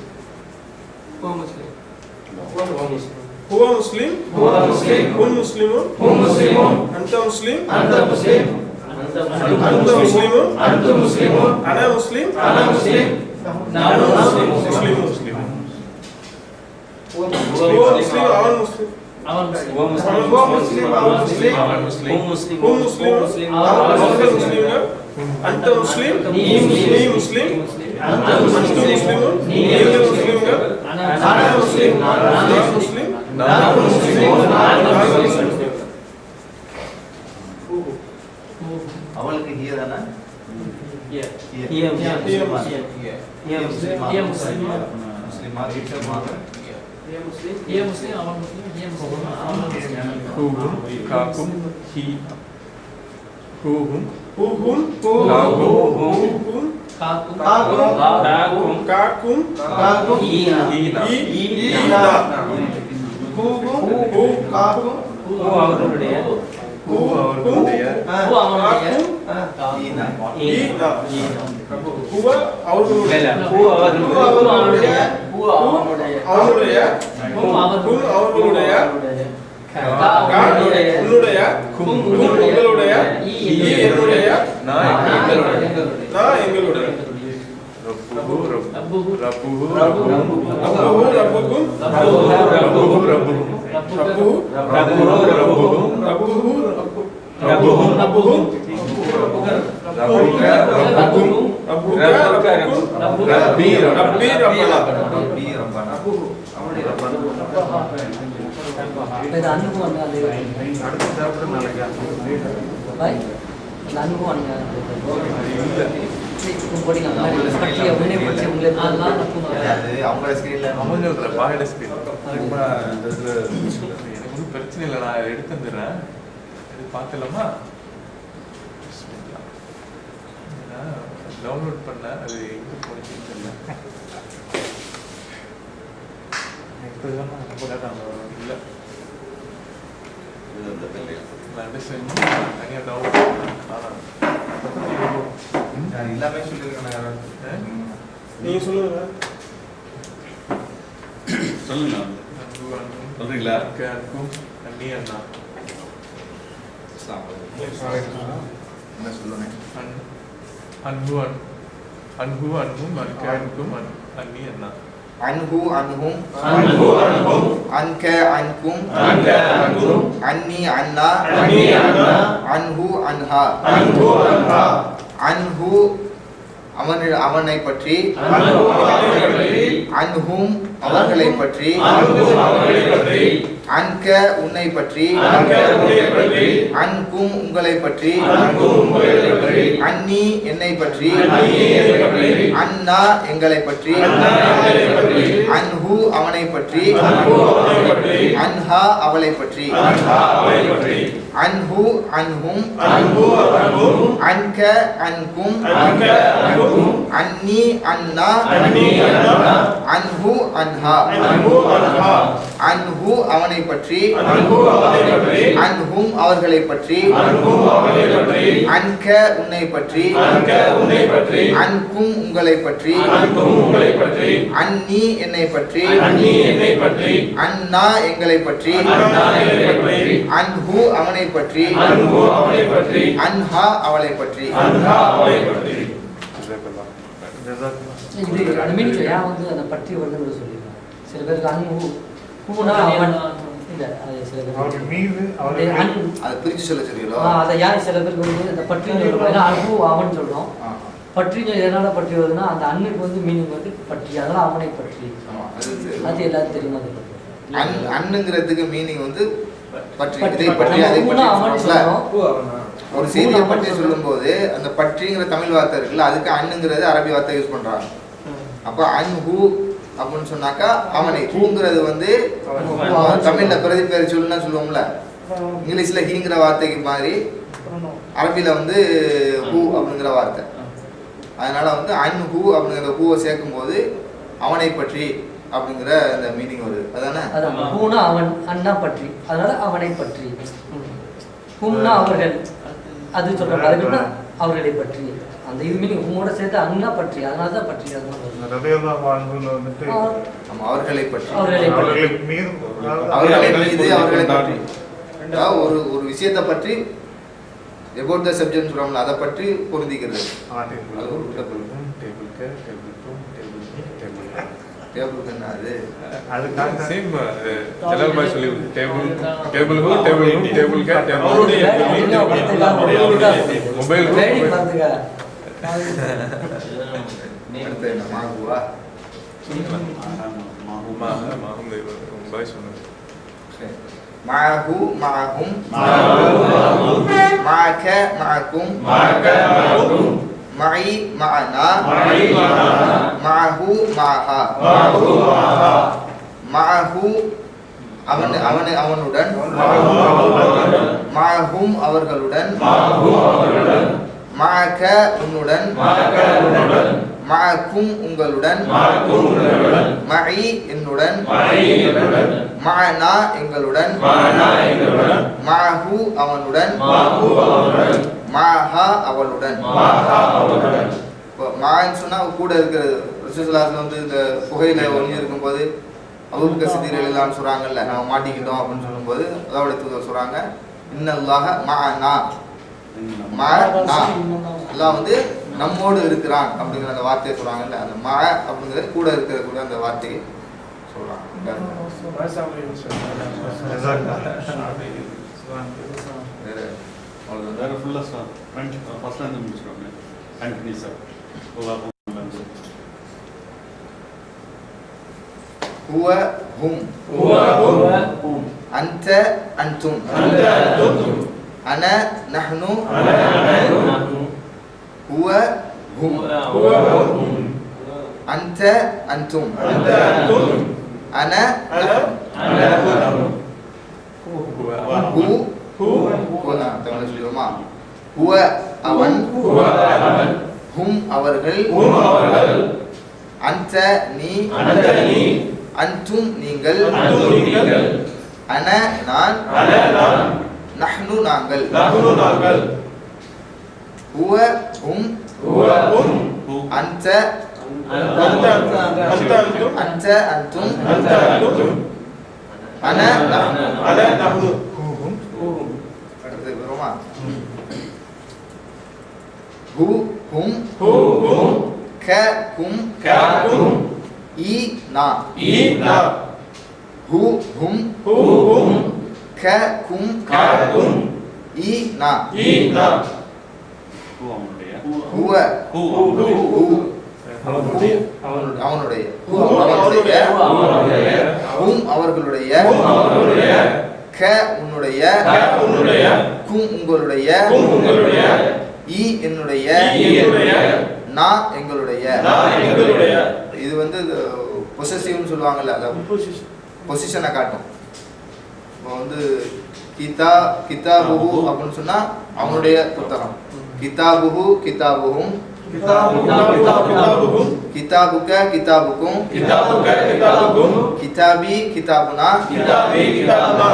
هو مسلم هو مسلم هم مسلمون هم مسلمون أنت مسلم أنت مسلم أنت مسلمون أنتم مسلمون أنا مسلم أنا مسلم نحن مسلمون مسلم مسلم هو هو مسلم அவன் முஸ்லிம் அவன் முஸ்லிம் هو مسلم அவன் முஸ்லிம் அவன் முஸ்லிம் ஹும் முஸ்லிம் هم مسلم அவர்கள் முஸ்லிம்கள் أنت مسلم நீ நீ முஸ்லிம் أنت أنتم مسلم مسلمون நீங்கள் நீங்கள் முஸ்லிம்கள் أنا مسلم நான் முஸ்லிம் نحن مسلمون நாங்கள் முஸ்லிம் அவளுக்கு ஹிய தானே ஹிய ஹிய ஹிய ஹிய ஹிய முஸ்லிம் ஹிய முஸ்லிம் முஸ்லிமா ஹியமாக ஹிய முஸ்லிம் ஹிய முஸ்லிம் அவன் முஸ்லிம் ஹிய முஸ்லிம் அவன் முஸ்லிம் ஹூஹும் காக்கும் ஹி ஹூஹும் ஹூஹும் காக்கும் ஹூஹும் காக்கும் காக்கும் காக்கும் காக்கும் காக்கும் ஈனா ஈனா ஈ ஈனா ஹூஹும் ஹூ காக்கும் ஹூ அவர்களுடைய ஹூ அவர்களுடைய ஹூ அவனுடைய ஈனா ஈனா ஈனா ஹுவ அவர்களுடைய ஹூ அவர்களுடைய ஹூ அவனுடைய அவனுடைய ஹூ அவர்களுடைய ஹூ அவர்களுடைய உன்னுடைய கும் உங்களுடைய ஈ என்னுடைய நான் எங்களுடைய ரப்புஹு ரப்புஹு ரப்புஹு ரப்புஹு ரப்புக்கும் ரப்புஹு ரப்புஹு ரப்புஹு ரப்புஹு ரப்புஹு ரப்புஹு ரப்பி ரப்பி ரப்பனா ரப்பி ரப்பனா இது அனுபவம் அது அடுத்து சாப்பிட நாளைக்கு பாய் அந்த அனுபவம் போட்டிங்க பற்றி அப்படியே பற்றி உங்களை அவங்களோட ஸ்கிரீன்ல அவங்க சொல்ற பாயோட ஸ்கிரீன் எனக்கு ஒன்றும் பிரச்சனை இல்லை நான் எடுத்து வந்துடுறேன் இது பார்க்கலாமா டவுன்லோட் பண்ண அது எங்கே போச்சுன்னு தெரியல இல்லை தனியாக டவுன்லோட் பண்ணேன் எல்லாமே சொல்லியிருக்கேன் நீங்க சொல்லுங்க சொல்லுங்க சொல்றீங்களா அண்ணி அண்ணா என்ன சொல்லுங்க அன்பு அன்பு அன்பும் அன்கும் அண்ணி அண்ணா அன்ஹு அன்ஹும் அன்ஹு அன்ஹும் அன்க அன்கும் அன்க அன்கும் அன்னி அன்னா அன்னி அன்னா அன்ஹு அன்ஹா அன்ஹு அன்ஹா அன்ஹு அவன் அவனை பற்றி அன்ஹு அவனை பற்றி அன்ஹும் அவர்களை பற்றி அன்ஹும் அவர்களை பற்றி அன்க உன்னை பற்றி அன்க உன்னை பற்றி அன்கும் உங்களை பற்றி அன்கும் உங்களை பற்றி அன்னி என்னை பற்றி அன்னி என்னை பற்றி அன்னா எங்களை பற்றி அன்னா எங்களை பற்றி அன்ஹு அவனை பற்றி அன்ஹு அவனை பற்றி அன்ஹா அவளை பற்றி அன்ஹா அவளை பற்றி அன்ஹு அன்ஹும் அன்ஹு அன்ஹும் அன்க அன்கும் அன்க அன்கும் அன்னி அன்னா அன்னி அன்னா அன்ஹு அன்ஹா அன்ஹு அன்ஹா அன்ஹு அவனை பற்றி அன்ஹு அவனை பற்றி அன்ஹும் அவர்களை பற்றி அன்ஹும் அவர்களை பற்றி அன்க உன்னை பற்றி அன்க உன்னை பற்றி அன்கும் உங்களை பற்றி அன்கும் உங்களை பற்றி அன்னி என்னை பற்றி அன்னி என்னை பற்றி அன்னா எங்களை பற்றி அன்னா எங்களை பற்றி அன்ஹு அவனை பற்றி அன்ஹு அவனை பற்றி அன்ஹா அவளை பற்றி அன்ஹா அவளை பற்றி இது அந்த மீனிங் ஏன் வந்து அந்த பற்றி வருதுன்னு சொல்லியிருக்காங்க சில பேருக்கு அன்பு பூனா அவன் இல்லை அது சில அவர் மீது அவருடைய அன்பு அதை பிரிச்சு சொல்ல சொல்லிடுறோம் ஆ, அதை யார் சில பேருக்கு வந்து அந்த பற்றின்னு சொல்றோம் ஏன்னா அன்பு அவன் சொல்றோம் பற்றிங்க எதனால பற்றி வருதுன்னா அந்த அண்ணுக்கு வந்து மீனிங் வந்து பற்றி அதனால அவனை பற்றி அது எல்லாரும் தெரியுமா அது அன் அண்ணுங்கிறதுக்கு மீனிங் வந்து பற்றி பற்றி, இதை பற்றி நம்ம அதை ஊனா அவன் பற்றி சொல்றோம். ஒரு செய்தியை பற்றி சொல்லும்போது அந்த பற்றிங்கிற தமிழ் வார்த்தை இருக்குல்ல அதுக்கு அண்ணுங்கிறது அரபி வார்த்தை யூஸ் பண்றாங்க அப்ப அன்ஹு அப்படின்னு சொன்னாக்கா அவனை ஹூங்கிறது வந்து தமிழ்ல பிரதி பேர் சொல்லுன்னா சொல்லுவோம்ல இங்கிலீஷ்ல ஹீங்கிற வார்த்தைக்கு மாதிரி அரபில வந்து ஹூ அப்படிங்கிற வார்த்தை அதனால வந்து அன்ஹு அப்படிங்கிற ஹூவை சேர்க்கும் போது அவனை பற்றி அப்படிங்கிற அந்த மீனிங் வருது அதானே அதான் பூனா அவன் அண்ணா பற்றி அதனால அவனை பற்றி பூனா அவர்கள் அது சொல்றாங்க அதுக்கு அவர்களை பற்றி அந்த இது மீனிங் உங்களோட சேர்த்து அண்ணா பற்றி அதனால தான் பற்றி ரபியல்லா வாழ்வுல வந்துட்டு அவர்களை பற்றி அவர்களை அவர்களை மீது அவர்களை மீது அவர்களை பற்றி அதாவது ஒரு ஒரு விஷயத்தை பற்றி எபோட் த சப்ஜெக்ட் சொல்றோம்ல அதை பற்றி பொருந்திக்கிறது அது ஒரு டேபிள் டேபிள்க்கு டேபிள் டூ டேபிள் டேபிள் டேபிளுக்கு என்ன அது அதுக்காக சேம் ஜலால் பாய் சொல்லி டேபிள் டேபிள் ஹோ டேபிள் ரூம் டேபிள் கே டேபிள் மொபைல் அடுத்து என்ன மாகுவா மாஹுமா மாஹும் பாய் சொன்னாங்க மாஹு மாஹும் மாக மாக்கும் மஇ மஅனா மாஹு மாஹா மாஹு அவன் அவன் அவனுடன் மாஹும் அவர்களுடன் மாக உன்னுடன் மாக்கும் உங்களுடன் மஇ என்னுடன் மஅனா எங்களுடன் மாஹு அவனுடன் மாஹா அவளுடன் மான்னு சொன்னா கூட இருக்கிறது ரசூலுல்லாஹி வந்து இந்த புகையில ஒளிஞ்சு இருக்கும்போது அபூபக்கர் சித்திக் ரலியல்லாஹு சொல்றாங்கல்ல, நம்ம மாட்டிக்கிட்டோம் அப்படின்னு சொல்லும்போது அல்லாஹ்வுடைய தூதர் சொல்றாங்க, இன்னல்லாஹ மஅனா மஅனா, அல்லாஹ் வந்து நம்மோடு இருக்கிறான் அப்படிங்கிற அந்த வார்த்தையை சொல்றாங்கல்ல, அந்த மஅ அப்படிங்கிறது கூட இருக்கிற கூட அந்த வார்த்தையை சொல்றாங்க. அவ்வளோதான், வேறு ஃபுல்லாக சார் ஃப்ரெண்ட் ஃபஸ்ட்லேருந்து முடிச்சிடுவாங்க. Continue sir. هو هم هو هم أنت أنتم أنت أنتم أنا نحن أنا نحن هو هم هو هم أنت أنتم أنت أنتم أنا أنا أنا هو هو هو தமிழ் சொல்லுமா, هو அவன், هو அவன், ஹும் அவர்கள், هم அவர்கள், أنت நீ, أنت நீ, அன்தும் நீங்கள், அன்தும் நீங்கள், அன நான், அன நான், நஹ்னு நாங்கள், நஹ்னு நாங்கள், ஹுவ ஹும் ஹுவ ஹும், அன்த அன்த அன்தும், அன்த அன்தும், அன்த அன்தும், அன நஹ்னு, அன நஹ்னு, அடுத்து வருமா, ஹு ஹும் ஹு ஹும், க ஹும் க ஹும், ஈ நா, ஈ நா, ஹு ஹும் ஹு ஹும், க ஹும் க ஹும், ஈ நா, ஈ நா, ஹூ அவனுடைய ஹுவ ஹூ ஹு அவனுடைய, அவனுடைய, ஹு அவனுடைய, அவனுடைய, ஹும் அவர்களுடைய, ஹும் அவனுடைய, க உன்னுடைய, க உன்னுடைய, கும் உங்களுடைய, கும் உங்களுடைய, ஈ என்னுடைய, ஈ என்னுடைய, நா எங்களுடைய. நான் எங்களுடைய. இது வந்து பொசசிவ்னு சொல்லுவாங்கல்ல, அந்த பொசிஷனை காட்டும். இப்போ வந்து கிதா கிதாபுஹு அப்படின்னு சொன்னா அவனுடைய புத்தகம், கிதாபுஹு கிதாபுஹும், கிதாபுகும், கிதாபுக கிதாபுக்கும், கிதாபுக கிதாபுகும், கிதாபி கிதாபுனா, கிதாபி கிதாபுனா,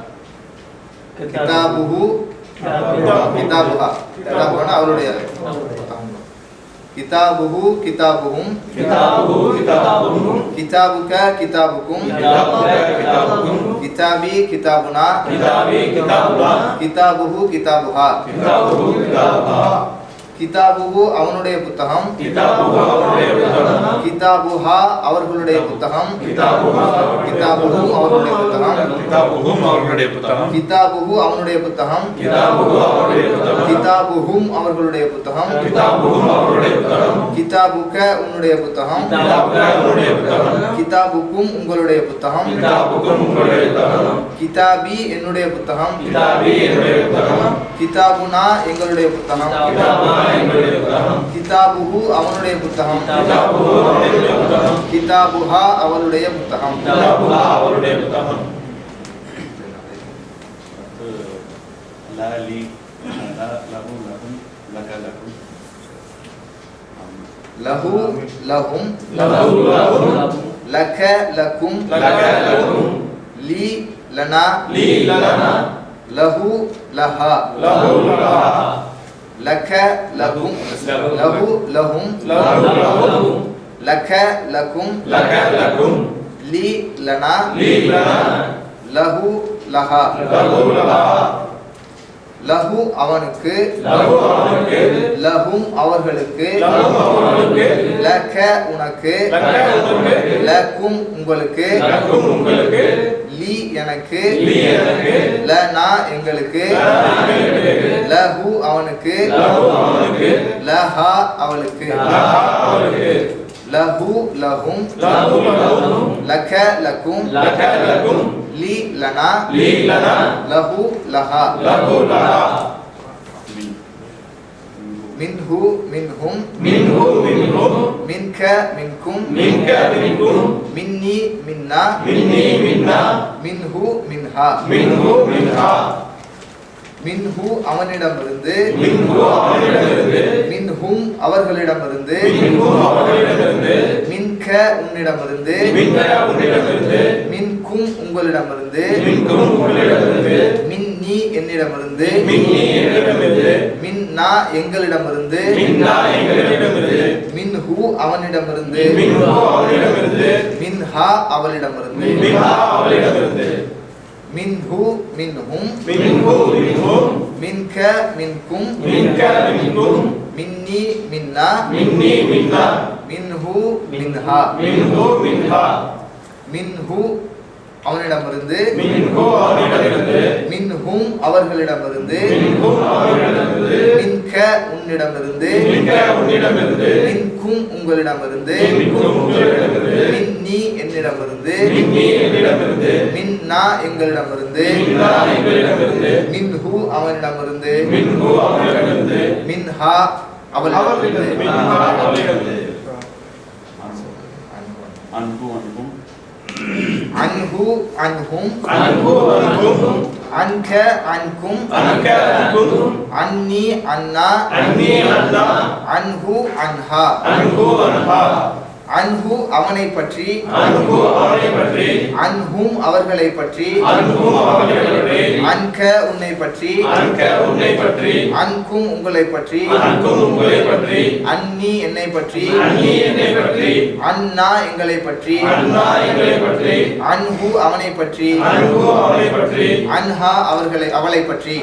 கிதாபுஹு கிதாபுஹா, கிதாபுனா அவருடைய புத்தகம். கிதாபுஹு கிதாபுஹும், கிதாபுகு கிதாபுகும், கிதாபுக கிதாபுக்கும், கிதாபுக கிதாபுகும், கிதாபி கிதாபுனா, கிதாபி கிதாபுனா, கிதாபுஹு கிதாபுஹா, கிதாபுகு கிதாபுஹா, கிதாபுஹு அவனுடைய புத்தகம், கிதாபுகு அவனுடைய புத்தகம், கிதாபுஹா அவர்களுடைய புத்தகம், கிதாபுஹா கிதாபுஹு அவர்களுடைய புத்தகம், கிதாபுகும் அவர்களுடைய புத்தகம், கிதாபுஹு அவனுடைய புத்தகம், கிதாபுகு அவனுடைய புத்தகம், கிதாபுஹும் அவர்களுடைய புத்தகம், கிதாபுகும் அவனுடைய புத்தகம், கிதாபுக உன்னுடைய புத்தகம், கிதாபுக அவனுடைய புத்தகம், கிதாபுக்கும் உங்களுடைய புத்தகம், கிதாபுகும் உங்களுடைய புத்தகம், கிதாபி என்னுடைய புத்தகம், கிதாபி என்னுடைய புத்தகம், கிதாபுனா எங்களுடைய புத்தகம், கிதாபுனா எங்களுடைய புத்தகம், கிதாபுஹு அவனுடைய புத்தகம், கிதாபுகு அவனுடைய புத்தகம், கிதாபுஹா அவளுடைய புத்தகம். கிதாபுஹா அவருடைய புத்தகம். லா லி லா லஹு லஹும் லக லகும் லஹு லஹும் லஹு லஹும், லக லக்கும் லக லகும், லீ லனா லீ லனா, லஹு லஹா லஹு லஹா, லக லகும் லஹு லஹும் லஹு லஹும், லக லக்கும் லக லகும், லீ லனா லீ லனா, லஹு லஹா லஹு லஹா, லஹு அவனுக்கு லஹு அவனுக்கு, லஹும் அவர்களுக்கு லஹு அவனுக்கு, லக உனக்கு லக உனக்கு, லக்கும் உங்களுக்கு லகும் உங்களுக்கு, லீ எனக்கு லீ எனக்கு, லனா எங்களுக்கு லனா எங்களுக்கு, லஹு அவனுக்கு லஹு அவனுக்கு, லஹா அவளுக்கு லஹா அவனுக்கு, லஹு லஹும் லஹு லஹும், லக லக்கும் லக லகும், லீ லனா லீ லனா, லஹு லஹா லஹு லஹா, மின்ஹு மின்ஹும் மின்ஹு மின்ஹும், மின்க மின்கும் மின்க மின்கும், மின்னி மின்னா மின்னி மின்னா, மின்ஹு மின்ஹா மின்ஹு மின்ஹா, மின்ஹு அவனிடமிருந்து மின்ஹு அவனிடமிருந்து, மின்ஹும் அவர்களிடமிருந்து மின்ஹும் அவனிடமிருந்து, மின்க உன்னிடமிருந்து மின்க உன்னிடமிருந்து, மின்கும் உங்களிடமிருந்து மின்கும் உங்களிடமிருந்து, மின்னி என்னிடமிருந்து மின்னி என்னிடமிருந்து, மின்னா எங்களிடமிருந்து மின்னா எங்களிடமிருந்து, மின்ஹு அவன் அவனிடமிருந்து மின்ஹா அவளிடமிருந்து மின்ஹு மின்ஹும் மின்க மின்கும் மின்னி மின்னா மின்ஹு மின்ஹா மின்ஹு அவனிடமிருந்து மின்ஹும் அவர்களிடமிருந்து மின்க உன்னிடமிருந்து மின்கும் உங்களிடமிருந்து மின்னி என்னிடமிருந்து மின்னா எங்களிடமிருந்து மின்ஹு அவனிடமிருந்து மின்ஹா அவளிடமிருந்து அன்பு அன்பும் அன்ஹு அன்ஹும் அன்க அன்கும் அன்னி அன்னா அன்ஹு அன்ஹா அன்ஹு அவனை பற்றி அன்ஹும் அவர்களை பற்றி அன்க உன்னை பற்றி அன்கும் உங்களை பற்றி அன்னி என்னை பற்றி அன்னா எங்களை பற்றி அன்ஹு அவனை பற்றி அன்ஹா அவர்களை அவளை பற்றி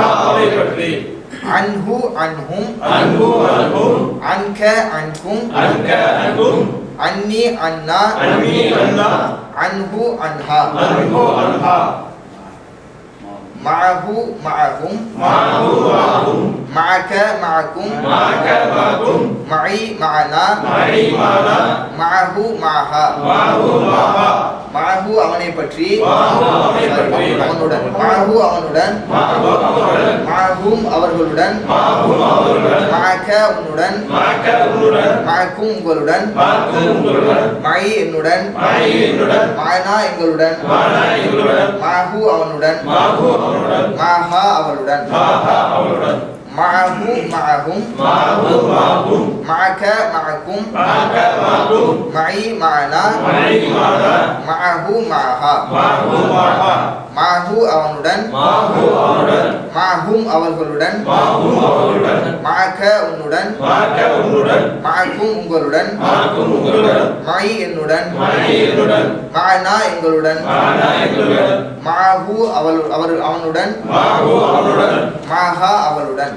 அன்ஹு அன்ஹும் அன்க அன்கும் அன்னி அன்னா அன்ஹு அன்ஹா மஅஹு மஅஹும் மஅக மஅகும் மஇ மஅனா மஅஹு மஅஹா மஅஹு அவனை பற்றி அவனுடன் மஅஹு அவனுடன் மஅஹும் அவர்களுடன் மஅக உன்னுடன் மஅகும் உங்களுடன் மஇ என்னுடன் மஅனா எங்களுடன் மஅஹு அவனுடன் மஅஹா அவளுடன் மஅஹு மஅஹும் மஅக மஅகும் மஇ மஅனா மஅஹு மஅஹா மஅஹு அவனுடன் மஅஹும் அவர்களுடன் மஅக உன்னுடன் மஅகும் உங்களுடன் மஇ என்னுடன் மஅனா எங்களுடன் மஅஹு அவள் அவர் அவனுடன் மஅஹா அவளுடன்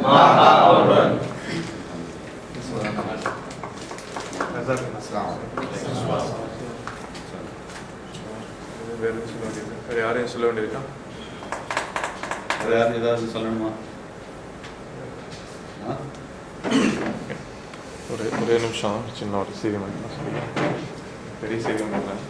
வேற யாரையும் சொல்ல வேண்டியிருக்கா? வேற யாரும் ஏதாவது சொல்லணுமா? ஒரு ஒரே நிமிஷம், சின்ன ஒரு செய்தி மட்டும் சொல்லுங்க. பெரிய செய்தி மட்டும்.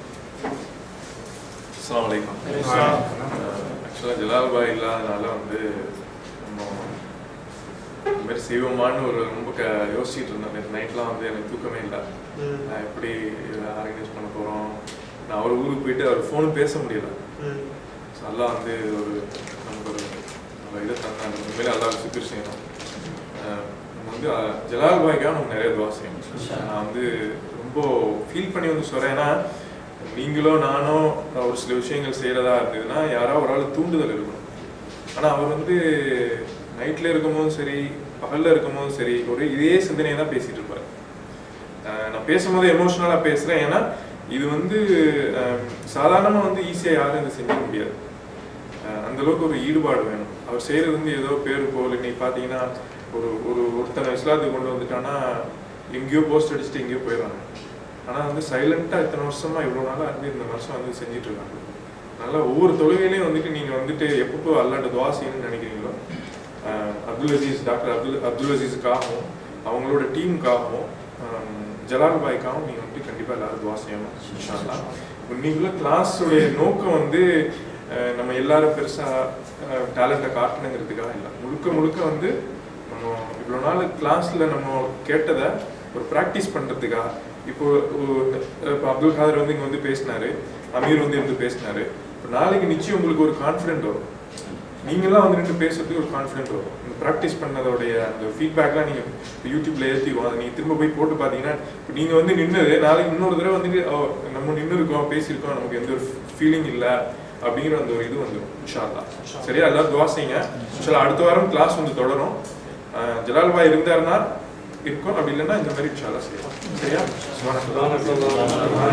அஸ்ஸலாமு அலைக்கும். ஆக்சுவலாக ஜலால் பாய் இல்லாதனால வந்து நம்ம இந்த மாதிரி செய்வோமான்னு ஒரு ரொம்ப க யோசிச்சுட்டு இருந்தேன். நேற்று நைட்லாம் வந்து எனக்கு தூக்கமே இல்லை. நான் எப்படி இதை ஆர்கனைஸ் பண்ண போகிறோம். நான் அவர் ஊருக்கு போயிட்டு அவர் ஃபோனும் பேச முடியல. ஸோ எல்லாம் வந்து ஒரு நமக்கு ஒரு நம்ம இதை தந்தாங்க. உண்மையிலே எல்லாம் சுற்றி செய்யணும். நம்ம வந்து ஜலால் பாய்க்காக நம்ம நிறைய துவா செய்யணும். நான் வந்து ரொம்ப ஃபீல் பண்ணி வந்து சொல்கிறேன். ஏன்னா நீங்களோ நானோ ஒரு சில விஷயங்கள் செய்கிறதா இருந்ததுன்னா யாராவது ஒரு ஆள் தூண்டுதல் இருக்கணும். ஆனால் அவர் வந்து நைட்டில் இருக்கும்போதும் சரி பகலில் இருக்கும்போதும் சரி ஒரு இதே சிந்தனையை தான் பேசிகிட்டு இருப்பார். நான் பேசும்போது எமோஷ்னலாக பேசுகிறேன். ஏன்னா இது வந்து சாதாரணமாக வந்து ஈஸியாக யாரும் இதை செஞ்சுக்க முடியாது. அந்தளவுக்கு ஒரு ஈடுபாடு வேணும். அவர் செய்கிறது வந்து ஏதோ பேரு போல் இன்னைக்கு பார்த்தீங்கன்னா ஒரு ஒரு ஒருத்தனை இஸ்லாத்துக்கு கொண்டு வந்துட்டான்னா எங்கேயோ போஸ்ட் அடிச்சுட்டு எங்கேயோ போயிடுவாங்க. ஆனால் வந்து சைலண்ட்டாக இத்தனை வருஷமாக இவ்வளோ நாளாக இருந்து இந்த வருஷம் வந்து செஞ்சிட்ருக்காங்க. அதனால் ஒவ்வொரு தொழுகையிலையும் வந்துட்டு நீங்கள் வந்துட்டு எப்பப்போ அல்லாட்ட துவா செய்யணும்னு நினைக்கிறீங்களோ அப்துல் அசீஸ் டாக்டர் அப்துல் அப்துல் அசீஸுக்காகவும் அவங்களோட டீமுக்காகவும் ஜலால் பாய்க்காகவும் நீங்கள் வந்துட்டு கண்டிப்பாக எல்லாரும் துவா செய்யணும். இன்ஷாஅல்லாஹ் இன்னைக்குள்ள கிளாஸுடைய நோக்கம் வந்து நம்ம எல்லாரும் பெருசாக டேலண்ட்டை காட்டணுங்கிறதுக்காக இல்லை. முழுக்க முழுக்க வந்து நம்ம இவ்வளோ நாள் கிளாஸில் நம்ம கேட்டதை ஒரு ப்ராக்டிஸ் பண்ணுறதுக்காக. இப்போ இப்போ அப்துல் காதர் வந்து இங்கே வந்து பேசினாரு, அமீர் வந்து இருந்து பேசினாரு. இப்போ நாளைக்கு நிச்சயம் உங்களுக்கு ஒரு கான்ஃபிடென்ட் வரும். நீங்களாம் வந்து நின்று பேசுறதுக்கு ஒரு கான்ஃபிடென்ட் வரும். இந்த ப்ராக்டிஸ் பண்ணதோடைய அந்த ஃபீட்பேக்லாம் நீங்கள் இப்போ யூடியூப்ல ஏற்றிடுவோம். அதை நீங்கள் திரும்ப போய் போட்டு பார்த்தீங்கன்னா இப்போ நீங்கள் வந்து நின்றுது நாளைக்கு இன்னொரு தடவை வந்துட்டு நம்ம நின்று இருக்கோம் பேசியிருக்கோம் நமக்கு எந்த ஒரு ஃபீலிங் இல்லை அப்படிங்கிற அந்த ஒரு இது வந்துடும். இன்ஷாஅல்லாஹ் சரியா எல்லாரும் துவா செய்யுங்க. இன்ஷாஅல்லாஹ் அடுத்த வாரம் கிளாஸ் வந்து தொடரும். ஜலால் பாய் இருந்தாருன்னா இருக்கும். அப்படி இல்லைன்னா இந்த மாதிரி இன்ஷா அல்லாஹ் செய்யலாம். சரியா?